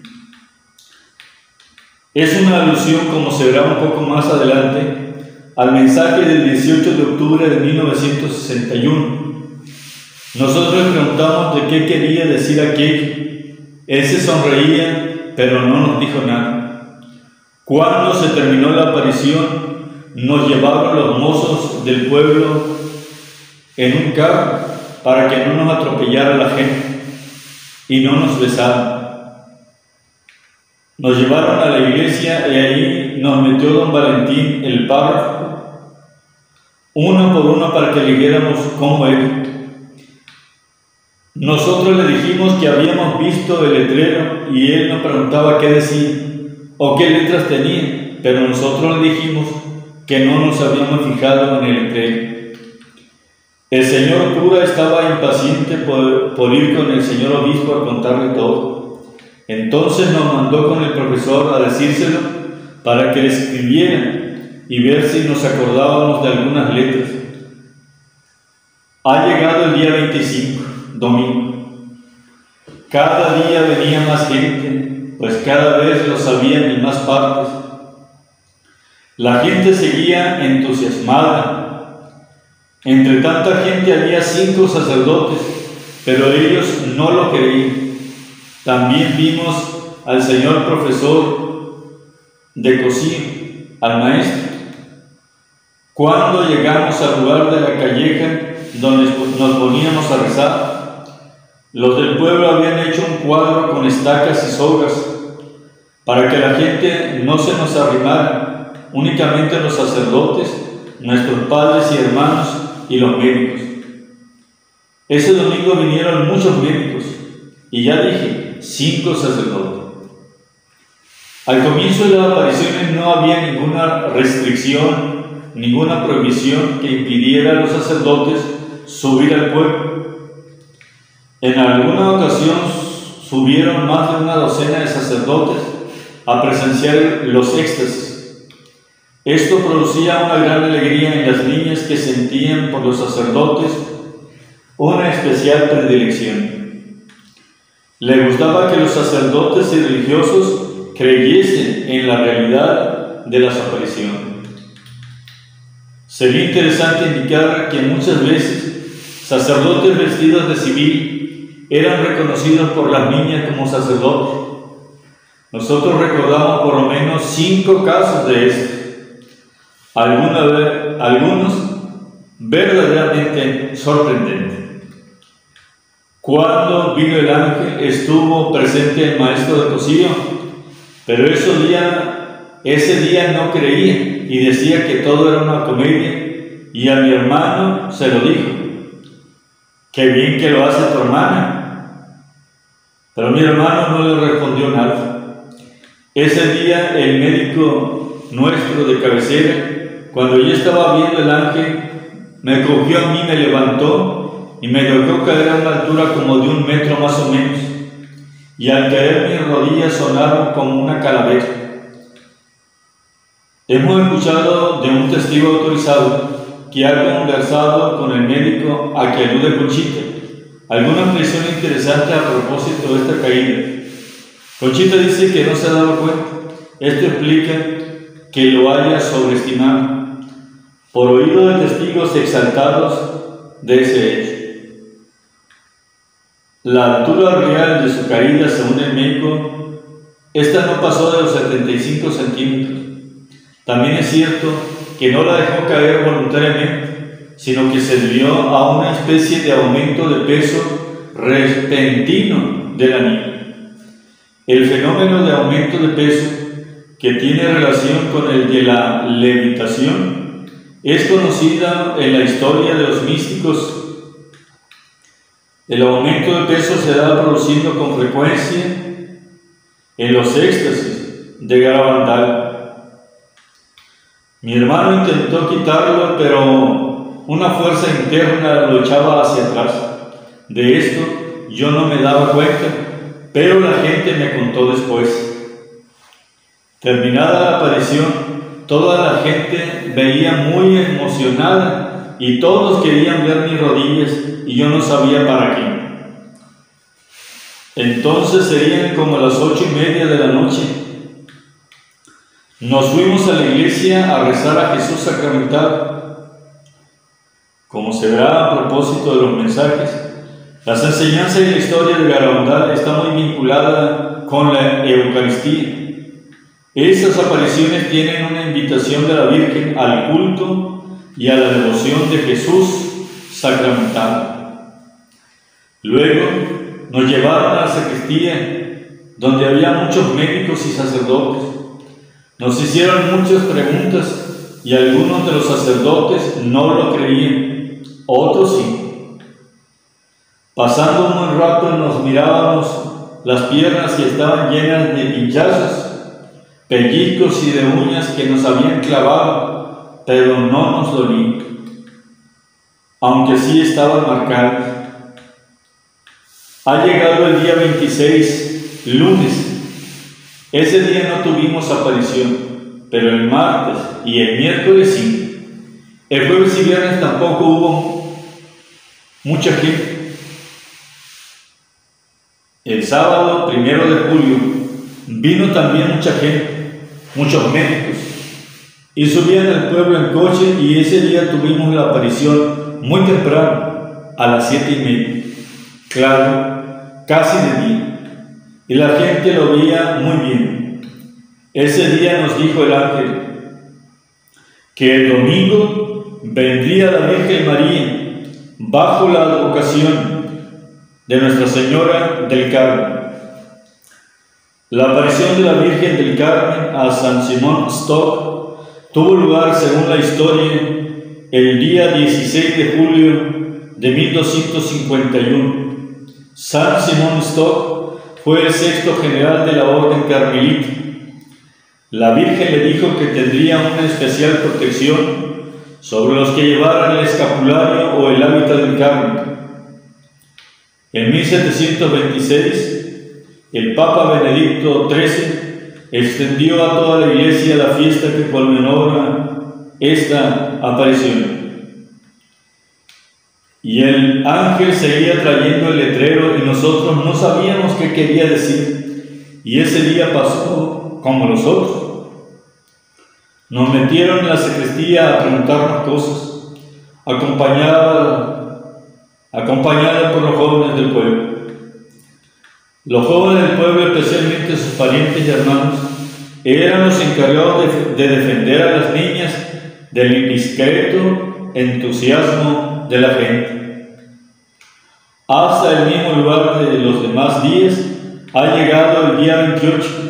Es una alusión, como se verá un poco más adelante, al mensaje del 18 de octubre de 1961. Nosotros le preguntamos de qué quería decir aquello. Él se sonreía, pero no nos dijo nada. Cuando se terminó la aparición, nos llevaron los mozos del pueblo en un carro para que no nos atropellara la gente y no nos besaran. Nos llevaron a la iglesia y ahí nos metió don Valentín, el párroco, uno por uno para que le dijéramos cómo era. Nosotros le dijimos que habíamos visto el letrero y él nos preguntaba qué decía o qué letras tenía, pero nosotros le dijimos que no nos habíamos fijado en el letrero. El señor cura estaba impaciente por ir con el señor obispo a contarle todo. Entonces nos mandó con el profesor a decírselo para que le escribiera y ver si nos acordábamos de algunas letras. Ha llegado el día 25, domingo. Cada día venía más gente, pues cada vez lo sabían en más partes. La gente seguía entusiasmada. Entre tanta gente había 5 sacerdotes, pero ellos no lo creían. También vimos al señor profesor de cocina, al maestro. Cuando llegamos al lugar de la calleja donde nos poníamos a rezar, los del pueblo habían hecho un cuadro con estacas y sogas para que la gente no se nos arrimara, únicamente los sacerdotes, nuestros padres y hermanos y los médicos. Ese domingo vinieron muchos médicos y ya dije, 5 sacerdotes. Al comienzo de las apariciones no había ninguna restricción, ninguna prohibición que impidiera a los sacerdotes subir al pueblo. En alguna ocasión subieron más de una docena de sacerdotes a presenciar los éxtasis. Esto producía una gran alegría en las niñas que sentían por los sacerdotes una especial predilección. Les gustaba que los sacerdotes y religiosos creyesen en la realidad de las apariciones. Sería interesante indicar que muchas veces sacerdotes vestidos de civil eran reconocidos por las niñas como sacerdotes. Nosotros recordamos por lo menos 5 casos de estos, algunos verdaderamente sorprendentes. Cuando vino el ángel estuvo presente el maestro de Cosío, pero ese día no creía y decía que todo era una comedia, y a mi hermano se lo dijo: qué bien que lo hace tu hermana. Pero mi hermano no le respondió nada. Ese día el médico nuestro de cabecera, cuando yo estaba viendo el ángel, me cogió a mí, me levantó y me dejó caer a una altura como de 1 metro más o menos, y al caer mis rodillas sonaron como una calavera. Hemos escuchado de un testigo autorizado que ha conversado con el médico a que alude Conchita alguna impresión interesante a propósito de esta caída. Conchita dice que no se ha dado cuenta. Esto explica que lo haya sobreestimado por oído de testigos exaltados de ese hecho. La altura real de su caída, según el médico, esta no pasó de los 75 centímetros. También es cierto que no la dejó caer voluntariamente, sino que se debió a una especie de aumento de peso repentino de la niña. El fenómeno de aumento de peso, que tiene relación con el de la levitación, es conocida en la historia de los místicos. El aumento de peso se da produciendo con frecuencia en los éxtasis de Garabandal. Mi hermano intentó quitarlo, pero una fuerza interna lo echaba hacia atrás. De esto yo no me daba cuenta, pero la gente me contó después. Terminada la aparición, toda la gente veía muy emocionada y todos querían ver mis rodillas y yo no sabía para qué. Entonces serían como las 8:30 de la noche. Nos fuimos a la iglesia a rezar a Jesús sacramentado. Como se verá a propósito de los mensajes, las enseñanzas y la historia de Garabandal está muy vinculada con la Eucaristía. Estas apariciones tienen una invitación de la Virgen al culto y a la devoción de Jesús sacramentado. Luego nos llevaron a la sacristía, donde había muchos médicos y sacerdotes. Nos hicieron muchas preguntas y algunos de los sacerdotes no lo creían, otros sí. Pasando un buen rato nos mirábamos las piernas que estaban llenas de pinchazos, pellizcos y de uñas que nos habían clavado, pero no nos dolían, aunque sí estaban marcadas. Ha llegado el día 26, lunes. Ese día no tuvimos aparición, pero el martes y el miércoles sí. El jueves y viernes tampoco hubo mucha gente. El sábado 1 de julio vino también mucha gente, muchos médicos, y subían al pueblo en coche, y ese día tuvimos la aparición muy temprano, a las 7:30, claro, casi de día. Y la gente lo veía muy bien. Ese día nos dijo el ángel que el domingo vendría la Virgen María bajo la advocación de Nuestra Señora del Carmen. La aparición de la Virgen del Carmen a San Simón Stock tuvo lugar, según la historia, el día 16 de julio de 1251. San Simón Stock fue el 6º general de la Orden Carmelita. La Virgen le dijo que tendría una especial protección sobre los que llevaran el escapulario o el hábito del Carmen. En 1726, el Papa Benedicto XIII extendió a toda la Iglesia la fiesta que conmemora esta aparición. Y el ángel seguía trayendo el letrero y nosotros no sabíamos qué quería decir. Y ese día pasó como los otros. Nos metieron en la sacristía a preguntarnos cosas, acompañada por los jóvenes del pueblo. Los jóvenes del pueblo, especialmente sus parientes y hermanos, eran los encargados de defender a las niñas del indiscreto entusiasmo de la gente. Hasta el mismo lugar de los demás días ha llegado el día 28.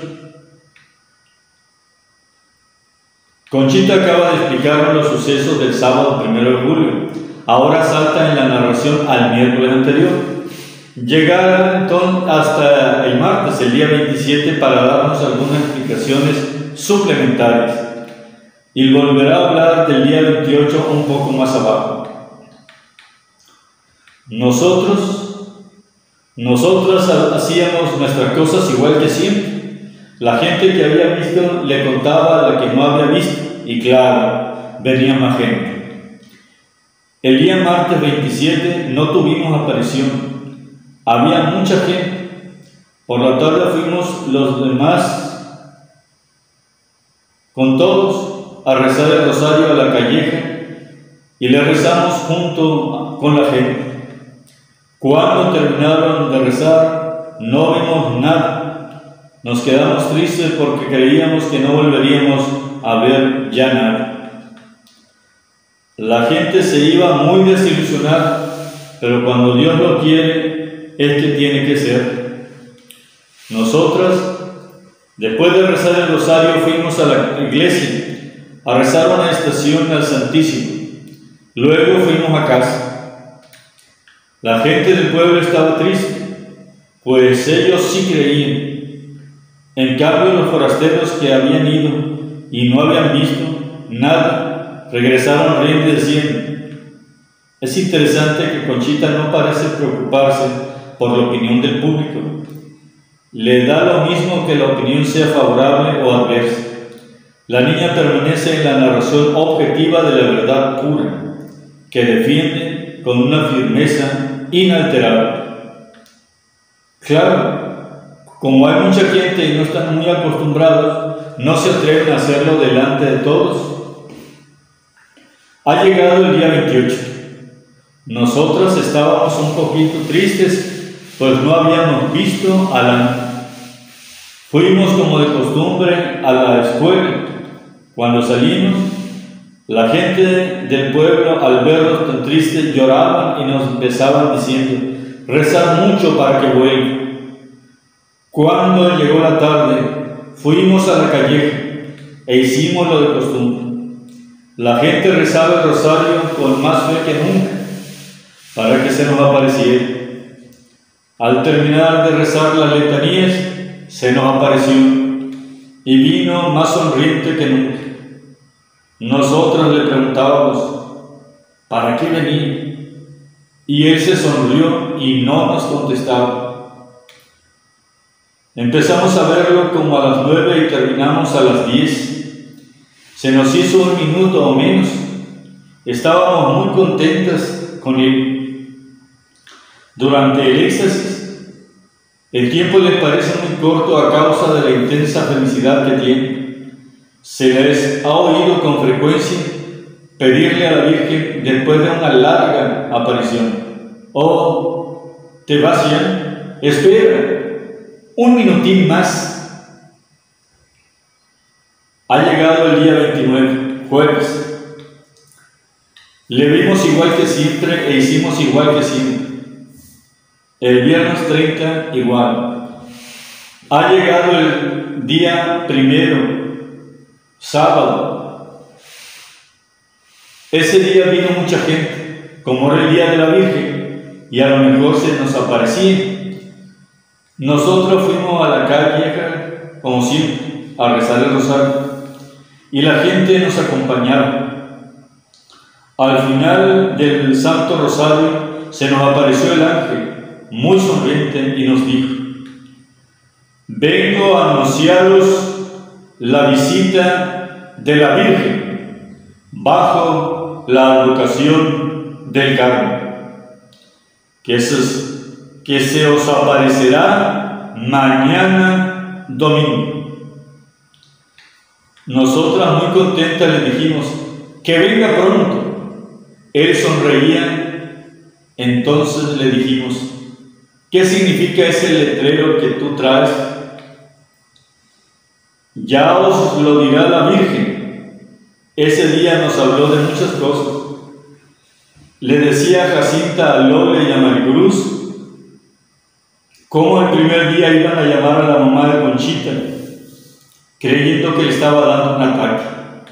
Conchita acaba de explicar los sucesos del sábado 1 de julio. Ahora salta en la narración al miércoles anterior. Llegará entonces hasta el martes, el día 27, para darnos algunas explicaciones suplementarias. Y volverá a hablar del día 28 un poco más abajo. Nosotras hacíamos nuestras cosas igual que siempre. La gente que había visto le contaba a la que no había visto, y claro, venía más gente. El día martes 27 no tuvimos aparición. Había mucha gente. Por la tarde fuimos los demás con todos a rezar el rosario a la calleja y le rezamos junto con la gente. Cuando terminaron de rezar, no vimos nada. Nos quedamos tristes porque creíamos que no volveríamos a ver ya nada. La gente se iba muy desilusionada, pero cuando Dios lo quiere, es que tiene que ser. Nosotras, después de rezar el rosario, fuimos a la iglesia a rezar una estación al Santísimo. Luego fuimos a casa. La gente del pueblo estaba triste, pues ellos sí creían. En cambio, los forasteros que habían ido y no habían visto nada, regresaron riendo y decían: es interesante que Conchita no parece preocuparse por la opinión del público. Le da lo mismo que la opinión sea favorable o adversa. La niña permanece en la narración objetiva de la verdad pura, que defiende con una firmeza inalterable. Claro, como hay mucha gente y no están muy acostumbrados, no se atreven a hacerlo delante de todos. Ha llegado el día 28. Nosotros estábamos un poquito tristes, pues no habíamos visto a la... Fuimos como de costumbre a la escuela. Cuando salimos, la gente del pueblo, al vernos tan tristes, lloraban y nos empezaban diciendo: rezar mucho para que vuelva. Cuando llegó la tarde, fuimos a la calleja e hicimos lo de costumbre. La gente rezaba el rosario con más fe que nunca para que se nos apareciera. Al terminar de rezar las letanías, se nos apareció y vino más sonriente que nunca. Nosotros le preguntábamos: ¿para qué venía? Y él se sonrió y no nos contestaba. Empezamos a verlo como a las 9 y terminamos a las 10. Se nos hizo un minuto o menos. Estábamos muy contentas con él. Durante el éxtasis, el tiempo les parece muy corto a causa de la intensa felicidad que tiene. Se les ha oído con frecuencia pedirle a la Virgen después de una larga aparición: oh, ¿te vas ya? Espera un minutín más. Ha llegado el día 29, jueves. Le vimos igual que siempre e hicimos igual que siempre. El viernes 30 igual. Ha llegado el día 1, sábado. Ese día vino mucha gente, como era el día de la Virgen, y a lo mejor se nos aparecía. Nosotros fuimos a la calle, como siempre. a rezar el rosario y la gente nos acompañaba. Al final del Santo Rosario se nos apareció el ángel, muy sonriente, y nos dijo: vengo a anunciaros la visita de la Virgen bajo la advocación del Carmen, que se os aparecerá mañana domingo. Nosotras muy contentas le dijimos que venga pronto. Él sonreía, entonces le dijimos: ¿qué significa ese letrero que tú traes? Ya os lo dirá la Virgen. Ese día nos habló de muchas cosas. Le decía a Jacinta, a Lole y a Maricruz cómo el primer día iban a llamar a la mamá de Conchita, creyendo que le estaba dando un ataque.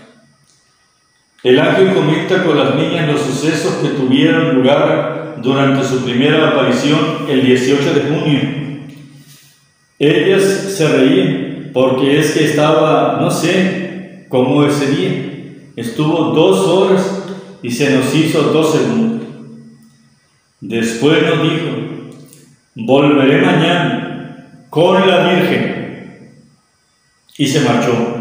El ángel comenta con las niñas los sucesos que tuvieron lugar durante su primera aparición el 18 de junio. Ellas se reían porque es que estaba, no sé cómo ese día. Estuvo 2 horas y se nos hizo 2 segundos. Después nos dijo: volveré mañana con la Virgen. Y se marchó.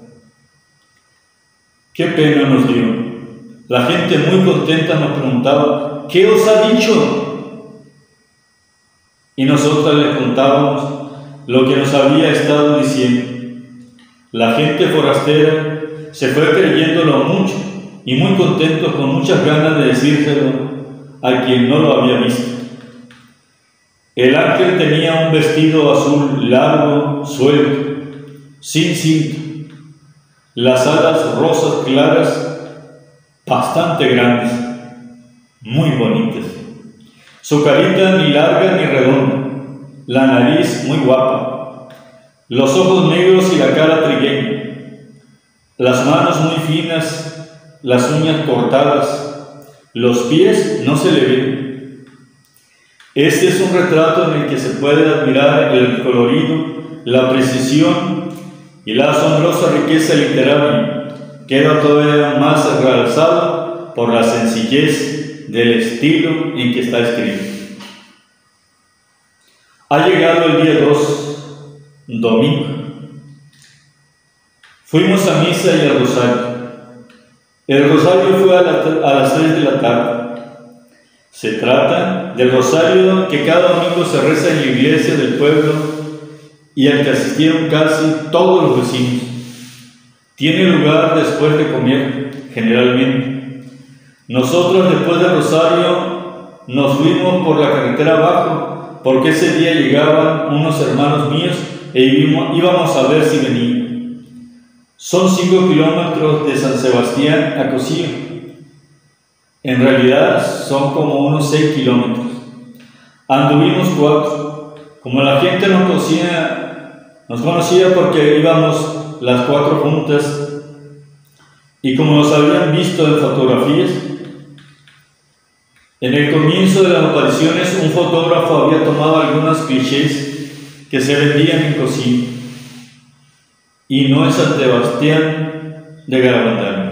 Qué pena nos dio. La gente muy contenta nos preguntaba: ¿qué os ha dicho? Y nosotras les contábamos lo que nos había estado diciendo. La gente forastera se fue creyéndolo mucho y muy contento, con muchas ganas de decírselo a quien no lo había visto. El ángel tenía un vestido azul largo, suelto, sin cinto, las alas rosas claras, bastante grandes, muy bonitas. Su carita ni larga ni redonda, la nariz muy guapa, los ojos negros y la cara trigueña, las manos muy finas, las uñas cortadas, los pies no se le ven. Este es un retrato en el que se puede admirar el colorido, la precisión y la asombrosa riqueza literaria. Queda todavía más realzado por la sencillez del estilo en que está escrito. Ha llegado el día 2, domingo. Fuimos a misa y al rosario. El rosario fue a las 3 de la tarde. Se trata del rosario que cada domingo se reza en la iglesia del pueblo y al que asistieron casi todos los vecinos. Tiene lugar después de comer, generalmente. Nosotros, después del rosario, nos fuimos por la carretera abajo, porque ese día llegaban unos hermanos míos e íbamos a ver si venían. Son 5 kilómetros de San Sebastián a Cocío. En realidad son como unos 6 kilómetros. Anduvimos 4. Como la gente nos conocía porque íbamos las 4 juntas, y como nos habían visto en fotografías, en el comienzo de las apariciones un fotógrafo había tomado algunos clichés que se vendían en Cocío, y no en San Sebastián de Garabandal.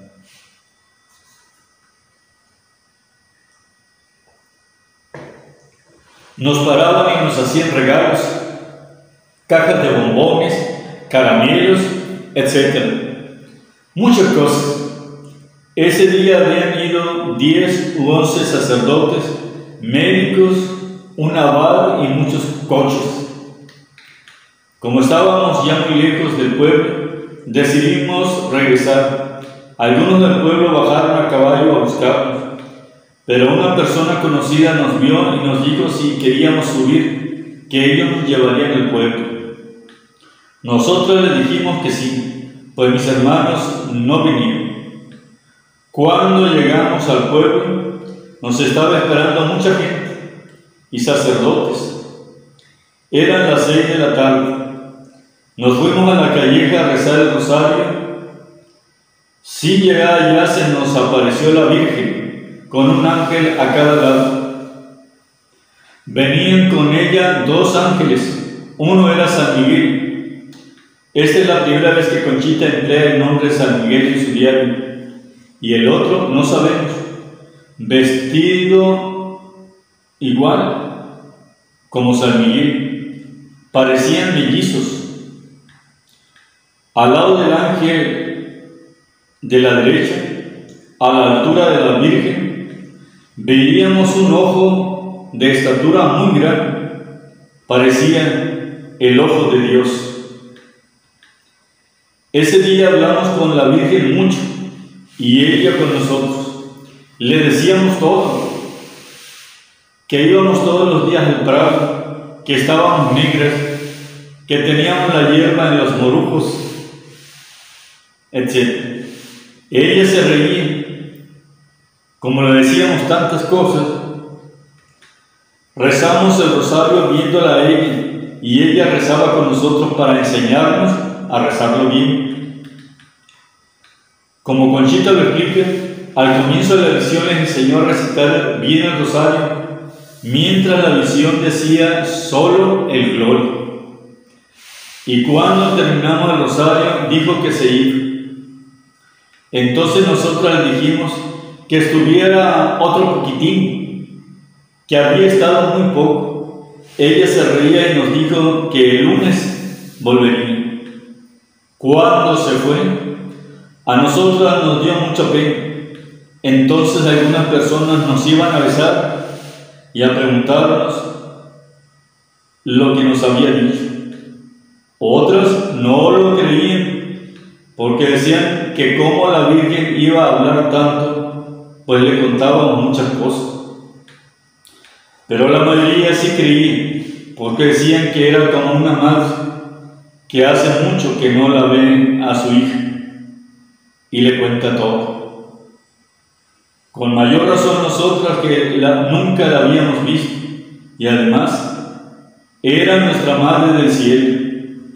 Nos paraban y nos hacían regalos, cajas de bombones, caramelos, etc. Muchas cosas. Ese día habían ido 10 u 11 sacerdotes, médicos, un abad y muchos coches. Como estábamos ya muy lejos del pueblo, decidimos regresar. Algunos del pueblo bajaron a caballo a buscarnos, pero una persona conocida nos vio y nos dijo si queríamos subir, que ellos nos llevarían al pueblo. Nosotros le dijimos que sí, pues mis hermanos no vinieron. Cuando llegamos al pueblo, nos estaba esperando mucha gente y sacerdotes. Eran las 6 de la tarde. Nos fuimos a la calleja a rezar el rosario. Sin llegar allá se nos apareció la Virgen, con un ángel a cada lado. Venían con ella 2 ángeles. Uno era San Miguel. Esta es la primera vez que Conchita emplea el nombre de San Miguel en su diario, y el otro no sabemos. Vestido igual, como San Miguel, parecían mellizos. Al lado del ángel de la derecha, a la altura de la Virgen, veíamos un ojo de estatura muy grande, parecía el ojo de Dios. Ese día hablamos con la Virgen mucho, y ella con nosotros. Le decíamos todo, que íbamos todos los días al prado, que estábamos negras, que teníamos la hierba en los morujos, etc. Ella se reía, como le decíamos tantas cosas. Rezamos el rosario viéndola a ella, y ella rezaba con nosotros para enseñarnos a rezarlo bien. Como Conchita lo explica, al comienzo de la visión les enseñó a recitar bien el rosario, mientras la visión decía solo el gloria. Y cuando terminamos el rosario, dijo que se iba. Entonces nosotras le dijimos que estuviera otro poquitín, que había estado muy poco. Ella se reía y nos dijo que el lunes volvería. Cuando se fue, a nosotras nos dio mucha pena. Entonces algunas personas nos iban a besar y a preguntarnos lo que nos había dicho. Otras no lo creían, porque decían que como la Virgen iba a hablar tanto, pues le contábamos muchas cosas. Pero la mayoría sí creía, porque decían que era como una madre que hace mucho que no la ve a su hija y le cuenta todo. Con mayor razón nosotras que nunca la habíamos visto, y además era nuestra Madre del Cielo.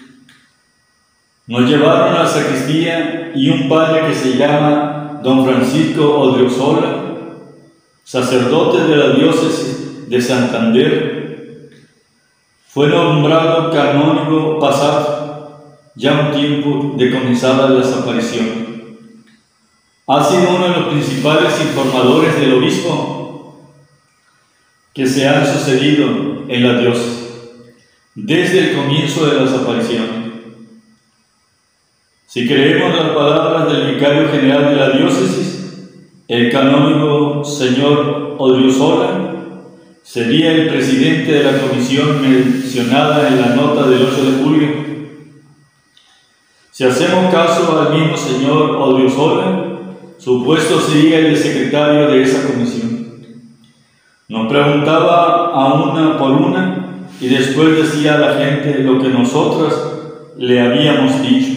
Nos llevaron a la sacristía y un padre que se llama Don Francisco Odriozola, sacerdote de la diócesis de Santander, fue nombrado canónigo pasado, ya un tiempo de comenzada las apariciones. Ha sido uno de los principales informadores del obispo que se han sucedido en la diócesis desde el comienzo de las apariciones. Si creemos las palabras del vicario general de la diócesis, el canónigo señor Odriozola sería el presidente de la comisión mencionada en la nota del 8 de julio. Si hacemos caso al mismo señor Odriozola, su puesto sería el de secretario de esa comisión. Nos preguntaba a una por una y después decía a la gente lo que nosotras le habíamos dicho.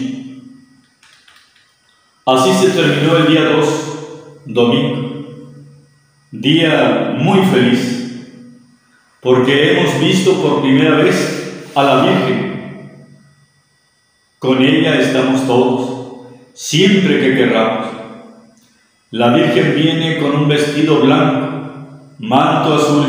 Así se terminó el día 2, domingo, día muy feliz, porque hemos visto por primera vez a la Virgen. Con ella estamos todos, siempre que querramos. La Virgen viene con un vestido blanco, manto azul.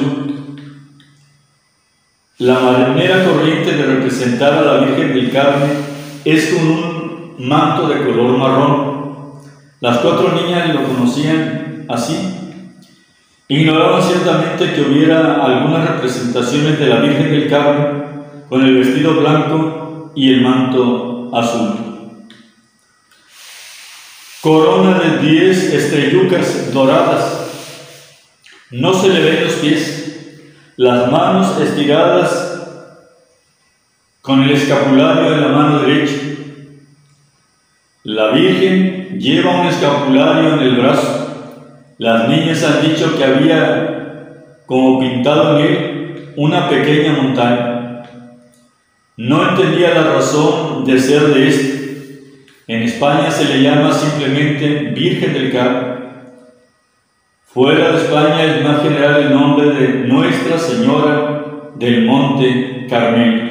La manera corriente de representar a la Virgen del Carmen es con un manto de color marrón. Las 4 niñas lo conocían así. Ignoraban ciertamente que hubiera algunas representaciones de la Virgen del Carmen con el vestido blanco y el manto azul. Corona de 10 estrellucas doradas. No se le ven los pies, las manos estiradas con el escapulario en la mano derecha. La Virgen lleva un escapulario en el brazo. Las niñas han dicho que había como pintado en él una pequeña montaña. No entendía la razón de ser de esto. En España se le llama simplemente Virgen del Carmen. Fuera de España es más general el nombre de Nuestra Señora del Monte Carmelo.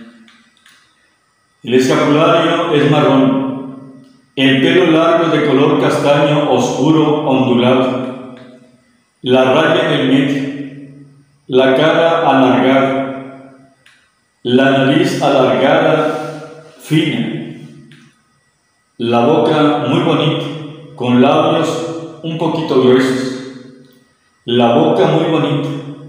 El escapulario es marrón, el pelo largo de color castaño oscuro ondulado, la raya en el medio, la cara alargada, la nariz alargada, fina, la boca muy bonita, con labios un poquito gruesos, la boca muy bonita.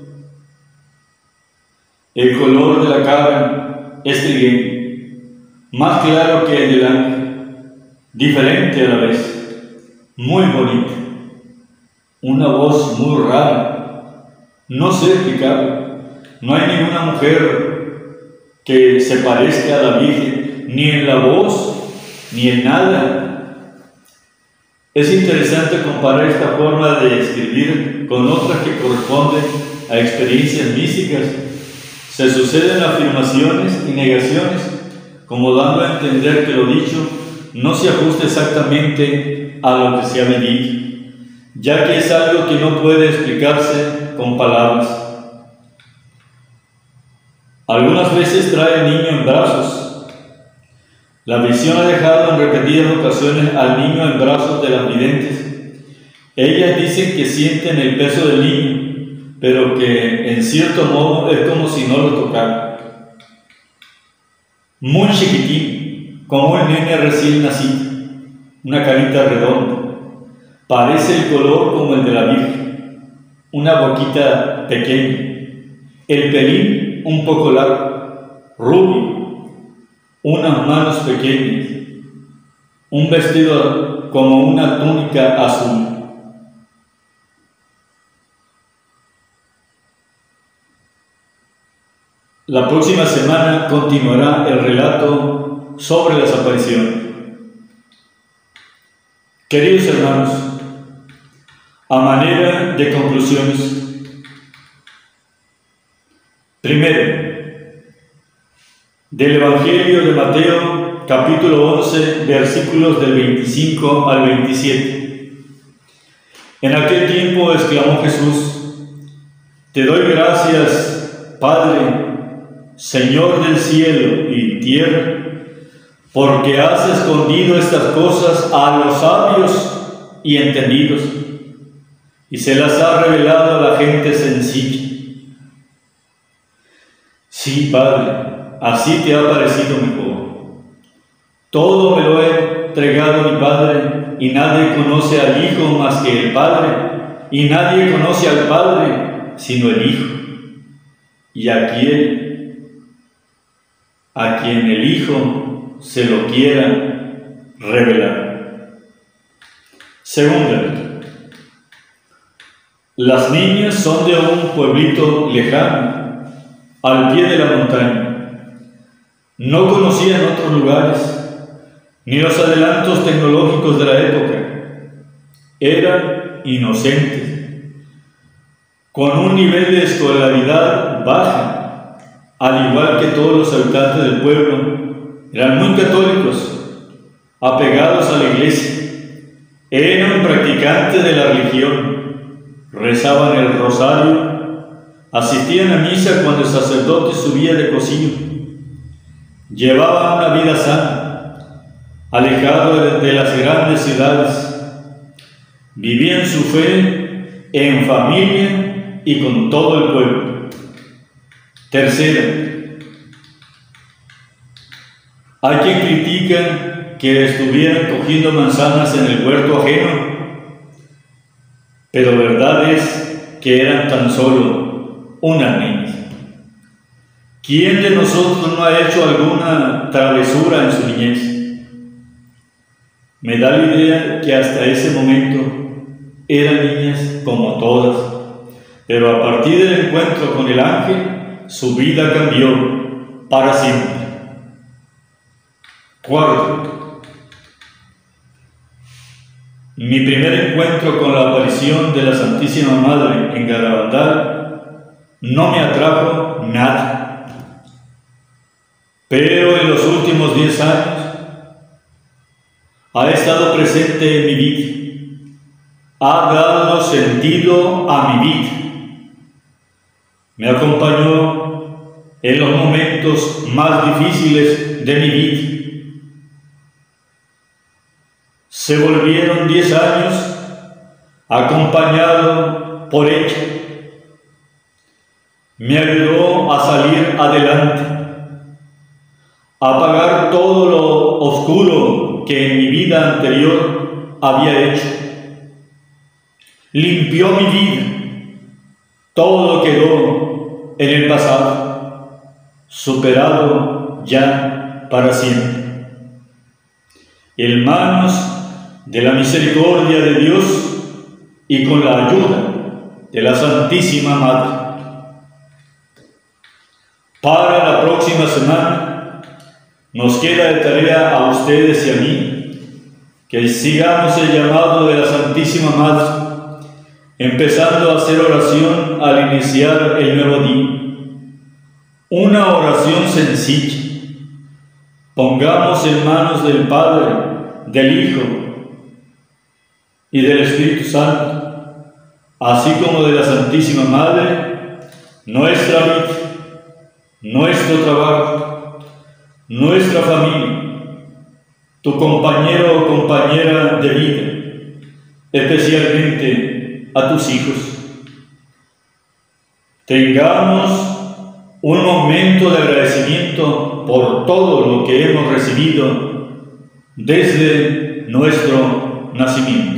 El color de la cara es trigueño, más claro que el del ángel, diferente a la vez, muy bonita. Una voz muy rara, no sé explicarlo. No hay ninguna mujer que se parezca a la Virgen, ni en la voz, ni en nada. Es interesante comparar esta forma de escribir con otras que corresponden a experiencias místicas. Se suceden afirmaciones y negaciones, como dando a entender que lo dicho no se ajusta exactamente a lo que se ha vivido, ya que es algo que no puede explicarse con palabras. Algunas veces trae al niño en brazos. La visión ha dejado en repetidas ocasiones al niño en brazos de las videntes. Ellas dicen que sienten el peso del niño, pero que en cierto modo es como si no lo tocaran. Muy chiquitín, como el nene recién nacido, una carita redonda. Parece el color como el de la Virgen, una boquita pequeña, el pelín un poco largo, rubio, unas manos pequeñas, un vestido como una túnica azul. La próxima semana continuará el relato sobre las apariciones. Queridos hermanos, a manera de conclusiones, primero, del Evangelio de Mateo, capítulo 11, versículos del 25 al 27. En aquel tiempo exclamó Jesús: Te doy gracias, Padre, Señor del cielo y tierra, porque has escondido estas cosas a los sabios y entendidos, y se las has revelado a la gente sencilla. Sí, Padre, así te ha parecido mejor. Todo me lo he entregado a mi Padre, y nadie conoce al Hijo más que el Padre, y nadie conoce al Padre sino el Hijo, y a quien el Hijo se lo quiera revelar. Segunda, las niñas son de un pueblito lejano, al pie de la montaña. No conocían otros lugares, ni los adelantos tecnológicos de la época. Eran inocentes, con un nivel de escolaridad baja, al igual que todos los habitantes del pueblo. Eran muy católicos, apegados a la iglesia. Eran practicantes de la religión, rezaban el rosario, asistían a misa cuando el sacerdote subía de cocina, llevaban una vida sana, alejado de las grandes ciudades, vivían su fe en familia y con todo el pueblo. Tercera, hay quien critica que estuvieran cogiendo manzanas en el huerto ajeno, pero verdad es que eran tan solo unas niñas. ¿Quién de nosotros no ha hecho alguna travesura en su niñez? Me da la idea que hasta ese momento eran niñas como todas, pero a partir del encuentro con el ángel, su vida cambió para siempre. Cuarto, mi primer encuentro con la aparición de la Santísima Madre en Garabandal no me atrajo nada, pero en los últimos 10 años ha estado presente en mi vida, ha dado sentido a mi vida, me acompañó en los momentos más difíciles de mi vida. Se volvieron 10 años acompañado por ella. Me ayudó a salir adelante, apagar todo lo oscuro que en mi vida anterior había hecho. Limpió mi vida, todo quedó en el pasado, superado ya para siempre. En manos de la misericordia de Dios y con la ayuda de la Santísima Madre. Para la próxima semana nos queda de tarea a ustedes y a mí que sigamos el llamado de la Santísima Madre, empezando a hacer oración al iniciar el nuevo día. Una oración sencilla. Pongamos en manos del Padre, del Hijo y del Espíritu Santo, así como de la Santísima Madre, nuestra vida, nuestro trabajo, nuestra familia, tu compañero o compañera de vida, especialmente a tus hijos. Tengamos un momento de agradecimiento por todo lo que hemos recibido desde nuestro nacimiento.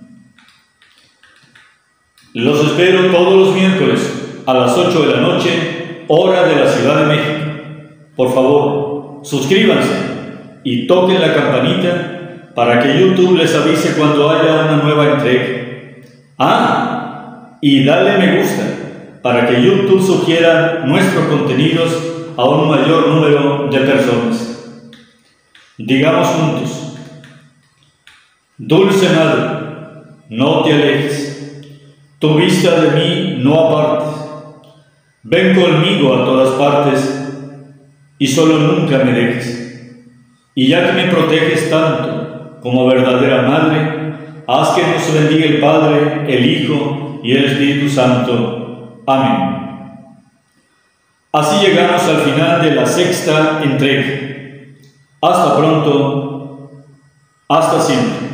Los espero todos los miércoles a las 8 de la noche, hora de la Ciudad de México. Por favor, suscríbanse y toquen la campanita para que YouTube les avise cuando haya una nueva entrega. Y dale me gusta para que YouTube sugiera nuestros contenidos a un mayor número de personas. Digamos juntos: Dulce Madre, no te alejes, tu vista de mí no apartes, ven conmigo a todas partes y solo nunca me dejes. Y ya que me proteges tanto como verdadera Madre, haz que nos bendiga el Padre, el Hijo y el Espíritu Santo. Amén. Así llegamos al final de la sexta entrega. Hasta pronto, hasta siempre.